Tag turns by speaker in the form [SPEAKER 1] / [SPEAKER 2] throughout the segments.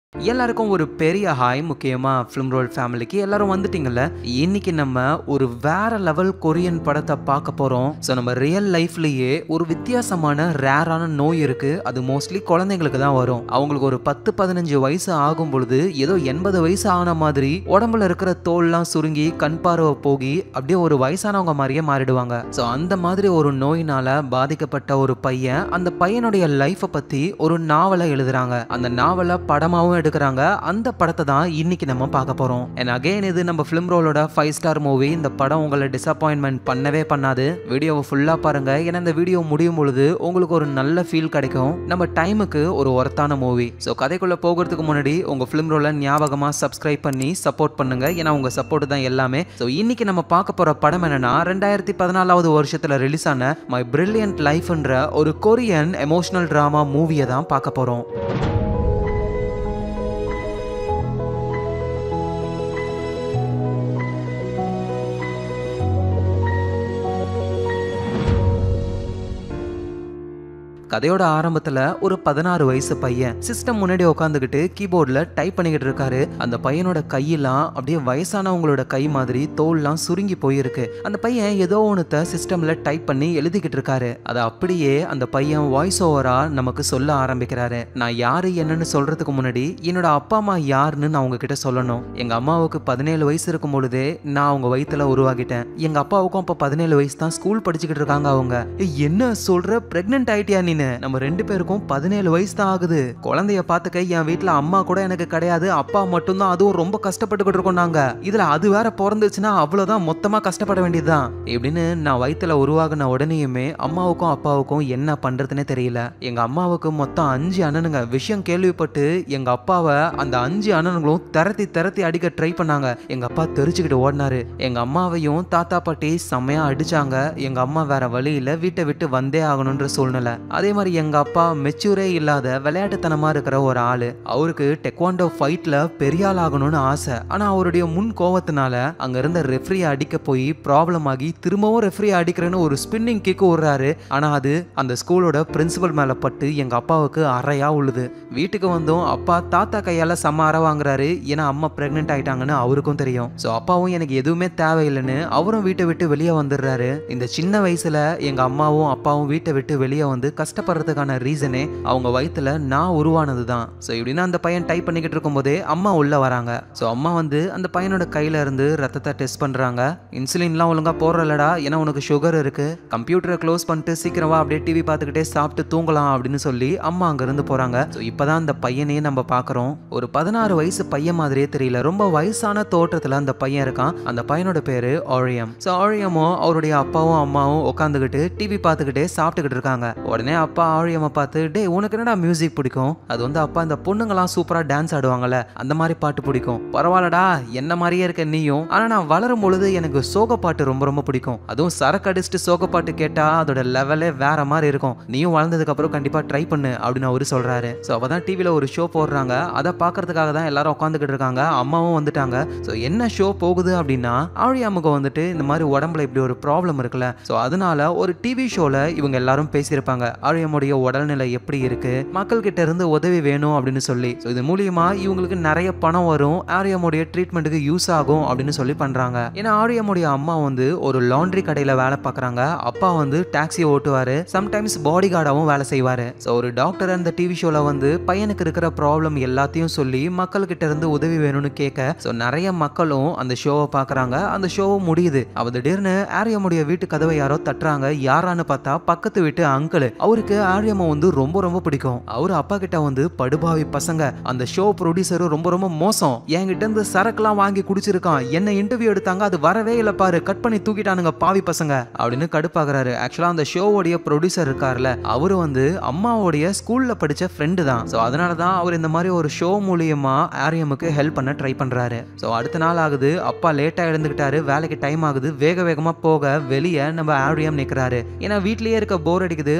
[SPEAKER 1] எல்லாருக்கும் ஒரு பெரிய ஹாய். முக்கியமா ஃபிலிம் ரோல் ஃபேமிலிக்கு எல்லாரும் வந்துட்டீங்கல்ல. இன்னைக்கு நம்ம ஒரு வேற லெவல் கொரியன் படத்தை பார்க்க போறோம். ஸோ நம்ம ரியல் லைஃப்லயே ஒரு வித்தியாசமான ரேரான நோய் இருக்கு. அது மோஸ்ட்லி குழந்தைங்களுக்கு தான் வரும். அவங்களுக்கு ஒரு 10-15 வயசு ஆகும் பொழுது ஏதோ 80 வயசு ஆன மாதிரி உடம்புல இருக்கிற தோல்லாம் சுருங்கி கண் பார்வை போகி அப்படியே ஒரு வயசானவங்க மாதிரியே மாறிடுவாங்க. ஸோ அந்த மாதிரி ஒரு நோயினால பாதிக்கப்பட்ட ஒரு பையன், அந்த பையனுடைய லைஃப்பை பத்தி ஒரு நாவலை எழுதுறாங்க. அந்த நாவலை படமாவும் எடுக்கிறாங்க. அந்த படத்தை தான் இன்னைக்கு நம்ம பார்க்க போறோம். and again இது நம்ம ஃபிலிம் ரோலோட 5 ஸ்டார் மூவி. இந்த படம் உங்களை டிசப்பாயின்மெண்ட் பண்ணவே பண்ணாது. வீடியோவை ஃபுல்லா பாருங்க. ஏன்னா இந்த வீடியோ முடியும் பொழுது உங்களுக்கு ஒரு நல்ல ஃபீல் கிடைக்கும். நம்ம டைமுக்கு ஒரு ஒர்த்தான மூவி. ஸோ கதைக்குள்ள போகிறதுக்கு முன்னாடி உங்க ஃபிலிம் ரோலை ஞாபகமா சப்ஸ்கிரைப் பண்ணி சப்போர்ட் பண்ணுங்க. ஏன்னா உங்க சப்போர்ட் தான் எல்லாமே. ஸோ இன்னைக்கு நம்ம பார்க்க போற படம் என்னன்னா 2014வது வருஷத்துல ரிலீஸ் ஆன மை பிரில்லியன்ட் லைஃப்ன்ற ஒரு கொரியன் எமோஷனல் டிராமா மூவியை தான் பார்க்க போறோம். கதையோட ஆரம்பத்துல ஒரு 16 வயசு பையன் சிஸ்டம் முன்னாடி உட்காந்துக்கிட்டு கீபோர்ட்ல டைப் பண்ணிக்கிட்டு இருக்காரு. அந்த பையனோட கையெல்லாம் அப்படியே வயசானவங்களோட கை மாதிரி தோல்லாம் சுருங்கி போயிருக்கு. அந்த பையன் ஏதோ ஒன்னுத்த சிஸ்டம்ல டைப் பண்ணி எழுதிக்கிட்டு இருக்காரு. அதை அப்படியே அந்த பையன் வாய்ஸ் ஓவரா நமக்கு சொல்ல ஆரம்பிக்கிறாரு. நான் யாரு என்னன்னு சொல்றதுக்கு முன்னாடி என்னோட அப்பா அம்மா யாருன்னு நான் உங்ககிட்ட சொல்லணும். எங்க அம்மாவுக்கு 17 வயசு இருக்கும் பொழுதே நான் அவங்க வயித்துல உருவாகிட்டேன். எங்க அப்பாவுக்கும் அப்ப 17 வயசு தான். ஸ்கூல் படிச்சுக்கிட்டு இருக்காங்க அவங்க. என்ன சொல்ற, பிரெக்னென்ட் ஆயிட்டியா நீ? நம்ம 2 பேருக்கும் 17 வயசு தான் ஆகுது. குழந்தைய பாத்துக்க என் வீட்டுல அம்மா கூட எனக்கு கிடையாது, அப்பா மட்டும்தான். அதுவும் ரொம்ப கஷ்டப்பட்டுக்கிட்டு இருக்கோம் நாங்க. இதுல அது வேற பிறந்துச்சுன்னா அவ்வளவுதான், மொத்தமா கஷ்டப்பட வேண்டியதுதான் இப்படின்னு நான் வயித்துல உருவாகின உடனேயுமே அம்மாவுக்கும் அப்பாவுக்கும் என்ன பண்றதுன்னே தெரியல. எங்க அம்மாவுக்கு மொத்தம் 5 அண்ணனுங்க. விஷயம் கேள்விப்பட்டு எங்க அப்பாவை அந்த 5 அண்ணனுங்களும் திரத்தி அடிக்க ட்ரை பண்ணாங்க. எங்க அப்பா தெரிச்சுக்கிட்டு ஓடினாரு. எங்க அம்மாவையும் தாத்தா பாட்டி செம்மையா அடிச்சாங்க. எங்க அம்மா வேற வழியில வீட்டை விட்டு வந்தே ஆகணும்ன்ற சூழ்நிலை. அதே மாதிரி எங்க அப்பா மெச்சூரே இல்லாத விளையாட்டுத்தனமா இருக்கிற ஒரு ஆளு. அவருக்கு டெக்வாண்டோ ஃபைட்ல பெரிய ஆள் ஆகணும்னு ஆசை. ஆனா அவருடைய முன் கோவத்தினால அங்க இருந்த ரெஃப்ரியை அடிக்க போய் ப்ராப்ளம் ஆகி திரும்பவும் ரெஃப்ரியை அடிக்கிறேன்னு ஒரு ஸ்பின்னிங் கிக் விடுறாரு. ஆனா அது அந்த ஸ்கூலோட பிரின்சிபல் மேல பட்டு எங்க அப்பாவுக்கு அறையா உழுது. வீட்டுக்கு வந்தும் அப்பா தாத்தா கையால செம்ம அறை வாங்குறாரு. ஏன்னா அம்மா பிரெக்னென்ட் ஆயிட்டாங்கன்னு அவருக்கும் தெரியும். ஸோ அப்பாவும் எனக்கு எதுவுமே தேவையில்லைன்னு அவரும் வீட்டை விட்டு வெளியே வந்துடுறாரு. இந்த சின்ன வயசுல எங்க அம்மாவும் அப்பாவும் வீட்டை விட்டு வெளியே வந்து கஷ்டப்படுறதுக்கான ரீசனே அவங்க வயித்துல நான் உருவானது தான். ஸோ இப்படின்னா அந்த பையன் டைப் பண்ணிக்கிட்டு இருக்கும் போதே அம்மா உள்ள வராங்க. ஸோ அம்மா வந்து அந்த பையனோட கையில இருந்து ரத்தத்தை டெஸ்ட் பண்றாங்க. இன்சுலின்லாம் ஒழுங்கா போடுறலடா, ஏன்னா உனக்கு சுகர் இருக்கு. கம்ப்யூட்டரை க்ளோஸ் பண்ணிட்டு சீக்கிரமா அப்படியே டிவி பார்த்துக்கிட்டே சாப்பிட்டு தூங்கலாம் அப்படின்னு சொல்லி அம்மா அங்க இருந்து போறாங்க. ஸோ இப்பதான் அந்த பையனையே நம்ம பாக்குறோம். ஒரு 16 வயசு பையன் மாதிரியே தெரியல, ரொம்ப வயசான தோற்றத்துல அந்த பையன் இருக்கான். அந்த பையனோட பேரு ஆரியம். ஸோ ஆரியமும் அவருடைய அப்பாவும் அம்மாவும் உட்காந்துக்கிட்டு டிவி பார்த்துக்கிட்டே சாப்பிட்டுக்கிட்டு இருக்காங்க. உடனே அப்பா ஆரியம்மா பார்த்து, டே உனக்கு என்னடா மியூசிக் பிடிக்கும்? அது வந்து அப்பா இந்த பொண்ணுங்களாம் சூப்பரா டான்ஸ் ஆடுவாங்கல்ல, அந்த மாதிரி பாட்டு பிடிக்கும். பரவாயில்லடா, என்ன மாதிரியே இருக்க நீயும். ஆனா நான் வளரும் பொழுது எனக்கு சோக பாட்டு ரொம்ப ரொம்ப பிடிக்கும். அதுவும் சரக்கு அடிச்சுட்டு சோக பாட்டு கேட்டா அதோட லெவலே வேற மாதிரி இருக்கும். நீயும் வளர்ந்ததுக்கு அப்புறம் கண்டிப்பா ட்ரை பண்ணு அப்படின்னு அவரு சொல்றாரு. ஸோ அப்பதான் டிவில ஒரு ஷோ போடுறாங்க. அதை பாக்குறதுக்காக தான் எல்லாரும் உட்காந்துக்கிட்டு இருக்காங்க. அம்மாவும் வந்துட்டாங்க. ஸோ என்ன ஷோ போகுது அப்படின்னா, ஆழியாமுக்கு வந்துட்டு இந்த மாதிரி உடம்புல இப்படி ஒரு ப்ராப்ளம் இருக்குல்ல, ஸோ அதனால ஒரு டிவி ஷோல இவங்க எல்லாரும் பேசியிருப்பாங்க. ஆழியமுடைய உடல்நிலை எப்படி இருக்கு, மக்கள் கிட்ட இருந்து உதவி வேணும் அப்படின்னு சொல்லி. ஸோ இது மூலியமா இவங்களுக்கு நிறைய பணம் வரும், ஆரியமுடைய ட்ரீட்மெண்ட்டுக்கு யூஸ் ஆகும் அப்படின்னு சொல்லி பண்றாங்க. ஏன்னா ஆரியமுடைய அம்மா வந்து ஒரு லாண்ட்ரி கடையில வேலை பார்க்கறாங்க. அப்பா வந்து டாக்ஸி ஓட்டுவாரு, சம்டைம்ஸ் பாடி கார்டாவும் வேலை செய்வாரு. ஸோ ஒரு டாக்டர் அந்த டிவி ஷோல வந்து பையனுக்கு இருக்கிற ப்ராப்ளம் எல்லாத்தையும் சொல்லி மக்கள் கிட்ட இருந்து உதவி வேணும்னு கேட்க, ஸோ நிறைய மக்களும் அந்த ஷோவை பார்க்கறாங்க. அந்த ஷோவும் முடியுது. அவ திடீர்னு ஆரியமுடைய வீட்டு கதவை யாரோ தட்டுறாங்க. யாரான்னு பார்த்தா பக்கத்து வீட்டு அங்கிள். அவருக்கு ஆரியம்மா வந்து ரொம்ப ரொம்ப பிடிக்கும். அவரு அப்பா கிட்ட வந்து, படுபாவி பசங்க, அந்த ஷோ ப்ரொடியூசர் ரொம்ப ரொம்ப மோசம், என்கிட்ட இருந்து சரக்குலாம் வாங்கி குடிச்சிருக்கான், என்ன இன்டர்வியூ எடுத்தாங்க, அது வரவே இல்லை பாரு, கட் பண்ணி தூக்கிட்டானுங்க பாவி பசங்க அப்படின்னு கடுப்பாகிறாரு. ஆக்சுவலா அந்த ஷோவோடைய ப்ரொடியூசர் இருக்கார்ல, அவரு வந்து அம்மாவோடைய ஸ்கூல்ல படிச்ச ஃப்ரெண்டு தான். ஸோ அதனாலதான் அவர் இந்த மாதிரி ஒரு ஷோ மூலியமா ஆரியமுக்கு ஹெல்ப் பண்ண ட்ரை பண்றாரு. ஸோ அடுத்த நாள் ஆகுது. அப்பா லேட்டா எழுந்துக்கிட்டாரு, வேலைக்கு டைம் ஆகுது. வேக வேகமா போக வெளியே நம்ம ஆரியம் நிக்கிறாரு. ஏன்னா வீட்லயே இருக்க போர் அடிக்குது. அப்பா கூட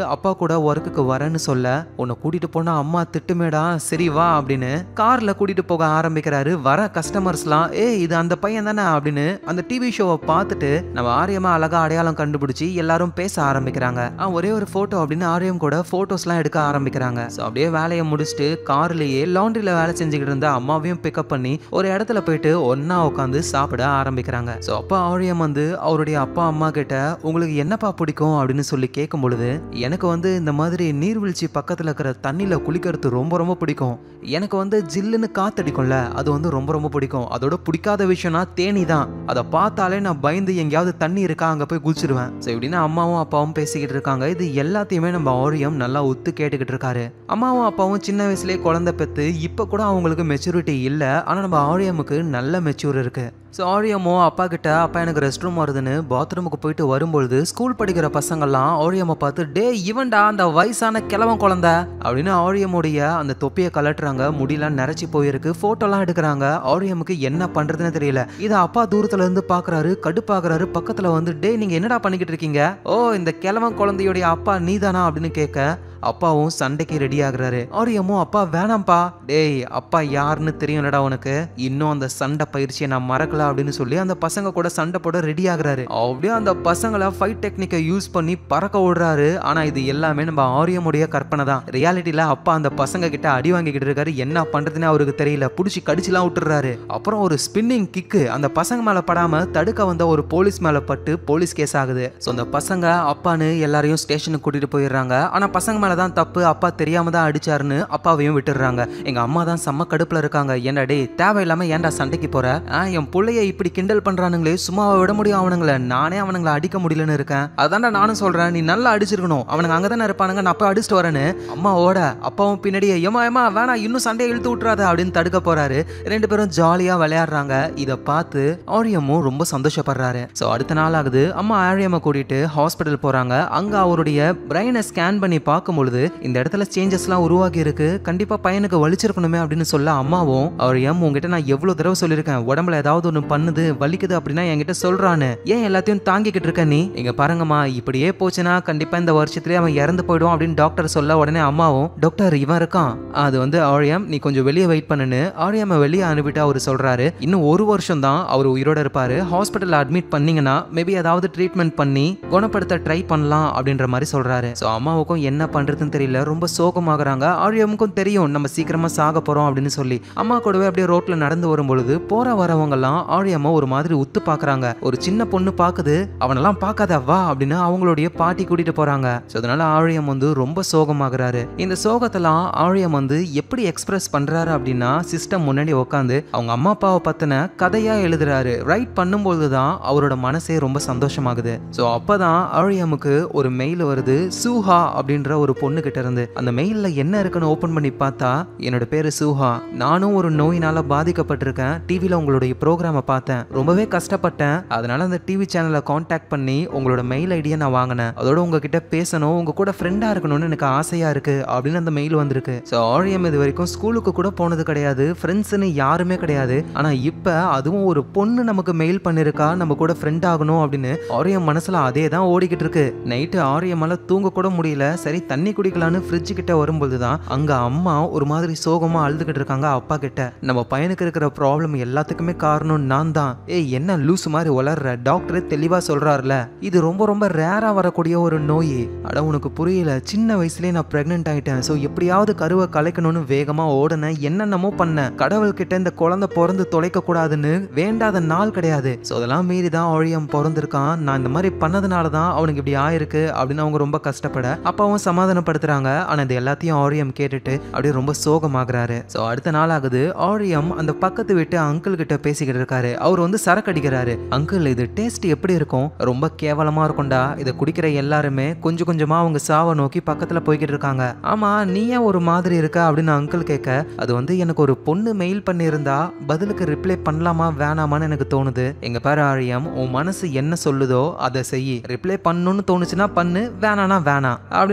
[SPEAKER 1] கூட ஒர்க்குக்கு வரேன்னு சொல்ல, உன்னை கூட்டிட்டு போனா அம்மா திட்டுமேடா, சரி வா அப்படின்னு கார்ல கூட்டிட்டு போக ஆரம்பிக்கிறாரு. வர கஸ்டமர்ஸ்லாம் இது அந்த பையன் தானே அப்படின்னு அந்த டிவி ஷோவை பார்த்துட்டு நம்ம ஆரியமா அழகா அடையாளம் கண்டுபிடிச்சு எல்லாரும் பேச ஆரம்பிக்கிறாங்க. ஒரே ஒரு போட்டோ அப்படின்னு ஆரியம் கூட போட்டோஸ்லாம் எடுக்க ஆரம்பிக்கிறாங்க. ஸோ அப்படியே வேலையை முடிச்சுட்டு கார்லயே லாண்ட்ரியில வேலை செஞ்சுக்கிட்டு இருந்த அம்மாவையும் பிக்கப் பண்ணி ஒரு இடத்துல போயிட்டு ஒன்னா உட்காந்து சாப்பிட ஆரம்பிக்கிறாங்க. ஸோ அப்போ ஆரியம் வந்து அவருடைய அப்பா அம்மா கிட்ட உங்களுக்கு என்னப்பா பிடிக்கும் அப்படின்னு சொல்லி கேட்கும் பொழுது, எனக்கு வந்து இந்த மாதிரி நீர்வீழ்ச்சி பக்கத்துல இருக்கிற தண்ணியில குளிக்கிறது ரொம்ப ரொம்ப பிடிக்கும். எனக்கு வந்து ஜில்லுன்னு காத்தடிக்கும்ல, அது வந்து ரொம்ப ரொம்ப பிடிக்கும். அதோட பிடிக்காத விஷயம்னா தேனி தான். அதை பார்த்தாலே நான் பயந்து எங்கேயாவது தண்ணி இருக்கா அங்க போய் குளிச்சிருவேன். ஸோ இப்படின்னு அம்மாவும் அப்பாவும் பேசிக்கிட்டு இருக்காங்க. இது எல்லாத்தையுமே நம்ம ஆரியம் நல்லா ஒத்து கேட்டுக்கிட்டு இருக்காரு. அம்மாவும் அப்பாவும் சின்ன வயசுலேயே குழந்தை பெற்று இப்போ கூட அவங்களுக்கு மெச்சூரிட்டி இல்லை. ஆனால் நம்ம ஆரியமுக்கு நல்ல மெச்சூர் இருக்கு. ஸோ ஆரியமோ அப்பா கிட்ட, அப்பா எனக்கு ரெஸ்ட் ரூம் வருதுன்னு பாத்ரூமுக்கு போயிட்டு வரும்பொழுது ஸ்கூல் படிக்கிற பசங்கள்லாம் ஆரியமை பார்த்து, டே இவன்டா அந்த வயசான கிழவன் குழந்தை அப்படின்னு ஆரியமுடைய அந்த தொப்பியை கலட்டுறாங்க. முடியெல்லாம் நிறைச்சி போயிருக்கு. போட்டோலாம் எடுக்கிறாங்க. ஆரியமுக்கு என்ன பண்றதுன்னு தெரியல. இதை அப்பா தூரத்துல இருந்து பாக்குறாரு, கடுப்பாக்குறாரு. பக்கத்துல வந்து, டே நீங்க என்னடா பண்ணிக்கிட்டு இருக்கீங்க? இந்த கிழவன் குழந்தையுடைய அப்பா நீதானா அப்படின்னு கேட்க அப்பாவும் சண்டைக்கு ரெடி ஆகுறாரு. ஆரியமும், அப்பா வேணாம்ப்பா, டேய் அப்பா யாருன்னு தெரியும்லடா உனக்கு, இன்னும் அந்த சண்டை பயிற்சியை நான் மறக்கல அப்படின்னு சொல்லி அந்த பசங்க கூட சண்டை போட ரெடி ஆகுறாரு. அப்படியே அந்த பசங்களை ஃபைட் டெக்னிக்கை யூஸ் பண்ணி பறக்க விடுறாரு. ஆனா இது எல்லாமே நம்ம ஆரியமுடைய கற்பனை தான். ரியாலிட்டியில அப்பா அந்த பசங்க கிட்ட அடி வாங்கிக்கிட்டு இருக்காரு. என்ன பண்றதுன்னு அவருக்கு தெரியல. புடிச்சு கடிச்சுலாம் விட்டுறாரு. அப்புறம் ஒரு ஸ்பின்னிங் கிக்கு அந்த பசங்க மேல படாம தடுக்க வந்த ஒரு போலீஸ் மேல பட்டு போலீஸ் கேஸ் ஆகுது. ஸோ அந்த பசங்க அப்பான்னு எல்லாரையும் ஸ்டேஷனுக்கு கூட்டிட்டு போயிடுறாங்க. ஆனா பசங்க தான் தப்பு, அப்பா தெரியாம தான் அடிச்சாருன்னு அப்பாவையும் விட்டுறாங்க. எங்க அம்மா தான் செம்ம கடுப்புல இருக்காங்க. ஏன்டா டே தேவையில்லாம ஏன்டா சண்டைக்கு போற, என் புள்ளைய இப்படி கிண்டல் பண்றானுங்களே, சும்மாவை விட முடியும் அவனுங்களை, நானே அவனுங்களை அடிக்க முடியலன்னு இருக்கேன். அதான்டா நானும் சொல்றேன், நீ நல்லா அடிச்சிருக்கணும், அவனுங்க அங்கதானே இருப்பானுங்க, நான் போய் அடிச்சுட்டு வரேன்னு அம்மாவோட அப்பாவும் பின்னாடியே ஏமா ஏமா வேணா இன்னும் சண்டையை இழுத்து விட்டுறாத அப்படின்னு தடுக்க போறாரு. ரெண்டு பேரும் ஜாலியா விளையாடுறாங்க. இதை பார்த்து ஆரியமும் ரொம்ப சந்தோஷப்படுறாரு. ஸோ அடுத்த நாள் ஆகுது. அம்மா ஆரியம்மை கூட்டிட்டு ஹாஸ்பிட்டல் போறாங்க. அங்க அவருடைய பிரெயினை ஸ்கேன் பண்ணி பார்க்கும் பொழுது இந்த இடத்துல சேஞ்சஸ்லாம் உருவாகி இருக்கு. கண்டிப்பா பையனுக்கு வலிச்சிருக்கணுமே அப்படின்னு சொல்ல அம்மாவும், ஆரியம் உங்ககிட்ட நான் எவ்வளவு தடவை சொல்லியிருக்கேன், உடம்புல ஏதாவது ஒன்று பண்ணுது வலிக்குது அப்படின்னா என்கிட்ட சொல்றான்னு, ஏன் எல்லாத்தையும் தாங்கிக்கிட்டு இருக்க நீ? இங்க பாருங்கம்மா, இப்படியே போச்சுன்னா கண்டிப்பா இந்த வருஷத்துலயே அவன் இறந்து போயிடும் அப்படின்னு டாக்டர் சொல்ல உடனே அம்மாவும், டாக்டர் இவன் இருக்கான், அது வந்து ஆரியம், நீ கொஞ்சம் வெளியே வெயிட் பண்ணுன்னு ஆரியம் வெளியே அனுப்பிட்டு அவரு சொல்றாரு, இன்னும் ஒரு வருஷம் தான் அவர் உயிரோட இருப்பாரு, ஹாஸ்பிட்டல் அட்மிட் பண்ணீங்கன்னா மேபி ஏதாவது ட்ரீட்மெண்ட் பண்ணி குணப்படுத்த ட்ரை பண்ணலாம் அப்படின்ற மாதிரி சொல்றாரு. ஸோ அம்மாவுக்கும் என்ன பண்றதுன்னு தெரியல, ரொம்ப சோகமாகறாங்க. ஆரியமுக்கும் தெரியும் நம்ம சீக்கிரமா சாக போறோம் அப்படின்னு சொல்லி அம்மா கூடவே அப்படியே ரோட்ல நடந்து வரும்பொழுது போற வரவங்க எல்லாம் ஆரியம்மா ஒரு மாதிரி உத்து பாக்குறாங்க. ஒரு சின்ன பொண்ணு பாக்குது, அவனெல்லாம் பார்க்காத வா அப்படின்னு அவங்களுடைய பாட்டி கூட்டிட்டு போறாங்க. ஸோ அதனால ஆரியம் வந்து ரொம்ப சோகமாகறாரு. இந்த சோகத்தெல்லாம் ஆரியம் வந்து எப்படி எக்ஸ்பிரஸ் பண்றாரு அப்படின்னா, சிஸ்டம் முன்னாடி உட்காந்து அவங்க அம்மா அப்பாவை பத்தின கதையா எழுதுறாரு. ரைட் பண்ணும்போது தான் அவரோட மனசே ரொம்ப சந்தோஷமாகுது. ஸோ அப்பதான் ஆரியமுக்கு ஒரு மெயில் வருது, சூஹா அப்படின்ற ஒரு பொண்ணு கிட்ட இருந்து. அந்த மெயில்ல என்ன இருக்குன்னு ஓபன் பண்ணி பார்த்தா, என்னோட பேரு சூஹா, நானும் ஒரு நோயினால பாதிக்கப்பட்டிருக்கேன், டிவில உங்களுடைய ப்ரோக்ராமை பார்த்தேன், ரொம்பவே கஷ்டப்பட்டேன், அதனால அந்த டிவி சேனலை கான்டாக்ட் பண்ணி உங்களோட மெயில் ஐடியை நான் வாங்கினேன், அதோட உங்ககிட்ட பேசணும், உங்க கூட ஃப்ரெண்டா இருக்கணும்னு எனக்கு ஆசையா இருக்கு அப்படின்னு அந்த மெயில் வந்திருக்கு. ஸோ ஆரியம் இது வரைக்கும் ஸ்கூலுக்கு கூட போனது கிடையாது, ஃப்ரெண்ட்ஸ்னு யாருமே கிடையாது. ஆனா இப்ப அதுவும் ஒரு பொண்ணு நமக்கு மெயில் பண்ணிருக்கா, நம்ம கூட ஃப்ரெண்ட் ஆகணும் அப்படின்னு ஆரியம் மனசுல அதே தான் ஓடிக்கிட்டு இருக்கு. நைட்டு ஆரியமால தூங்க கூட முடியல. சரி தண்ணி குடிக்கலான்னு ஃப்ரிட்ஜ் கிட்ட வரும்போதுதான் அங்க அம்மா ஒரு மாதிரி சோகமா அழுதுகிட்டு இருக்காங்க அப்பா கிட்ட. நம்ம பையனுக்கு இருக்கிற ப்ராப்ளம் எல்லாத்துக்குமே காரணம் நான் தான். என்ன லூசு மாதிரி வளர்ற, டாக்டரே தெளிவா சொல்றாருல, இது ரொம்ப ரொம்ப ரேரா வரக்கூடிய ஒரு நோய். அட உனக்கு புரியல, சின்ன வயசுலயே நான் பிரெக்னென்ட் ஆயிட்டேன். ஸோ எப்படியாவது கருவை கலைக்கணும்னு வேகமா ஓடுன, என்னென்னமோ பண்ண, கடவுள் கிட்ட இந்த குழந்தை பிறந்து தொலைக்க கூடாதுன்னு வேண்டாத நாள் கிடையாது. ஸோ அதெல்லாம் மீறி தான் ஆரியம் பிறந்திருக்கான். நான் இந்த மாதிரி பண்ணதுனால தான் அவனுக்கு இப்படி ஆயிருக்கு அப்படின்னு அவங்க ரொம்ப கஷ்டப்பட அப்பாவும் சமாதானப்படுத்துறாங்க. ஆனா இது எல்லாத்தையும் ஆரியம் கேட்டுட்டு அப்படியே ரொம்ப சோகமாகறாரு. ஸோ அடுத்த நாள் ஆகுது. ஆரியம் அந்த பக்கத்து வீட்டு அங்கிள் கிட்ட பேசிக்கிட்டு இருக்காரு. அவர் வந்து சரக்கு அடிக்கிறாரு. அங்கிள் இது டேஸ்ட் எப்படி இருக்கும்? ரொம்ப கேவலமா இருக்கும்டா, இதை குடிக்கிற எல்லாருமே கொஞ்சம் கொஞ்சமா அவங்க சாவை நோக்கி பக்கத்துல போய்கிட்டு இருக்காங்க. ஆமா நீ ஏன் ஒரு மாதிரி இருக்க அப்படின்னு அங்கிள் கேட்க, அது வந்து எனக்கு ஒரு பொண்ணு மெயில் பண்ணியிருந்தா பதிலுக்கு ரிப்ளை பண்ணலாமா வேணாமான்னு எனக்கு தோணுது. எங்க பாரு ஆரியம், உன் மனசு என்ன சொல்லுதோ அதை செய், ரிப்ளை பண்ணணும்னு தோணுச்சுன்னா பண்ணு, வேணானா வேணாம் அப்படின்னு அங்கிள்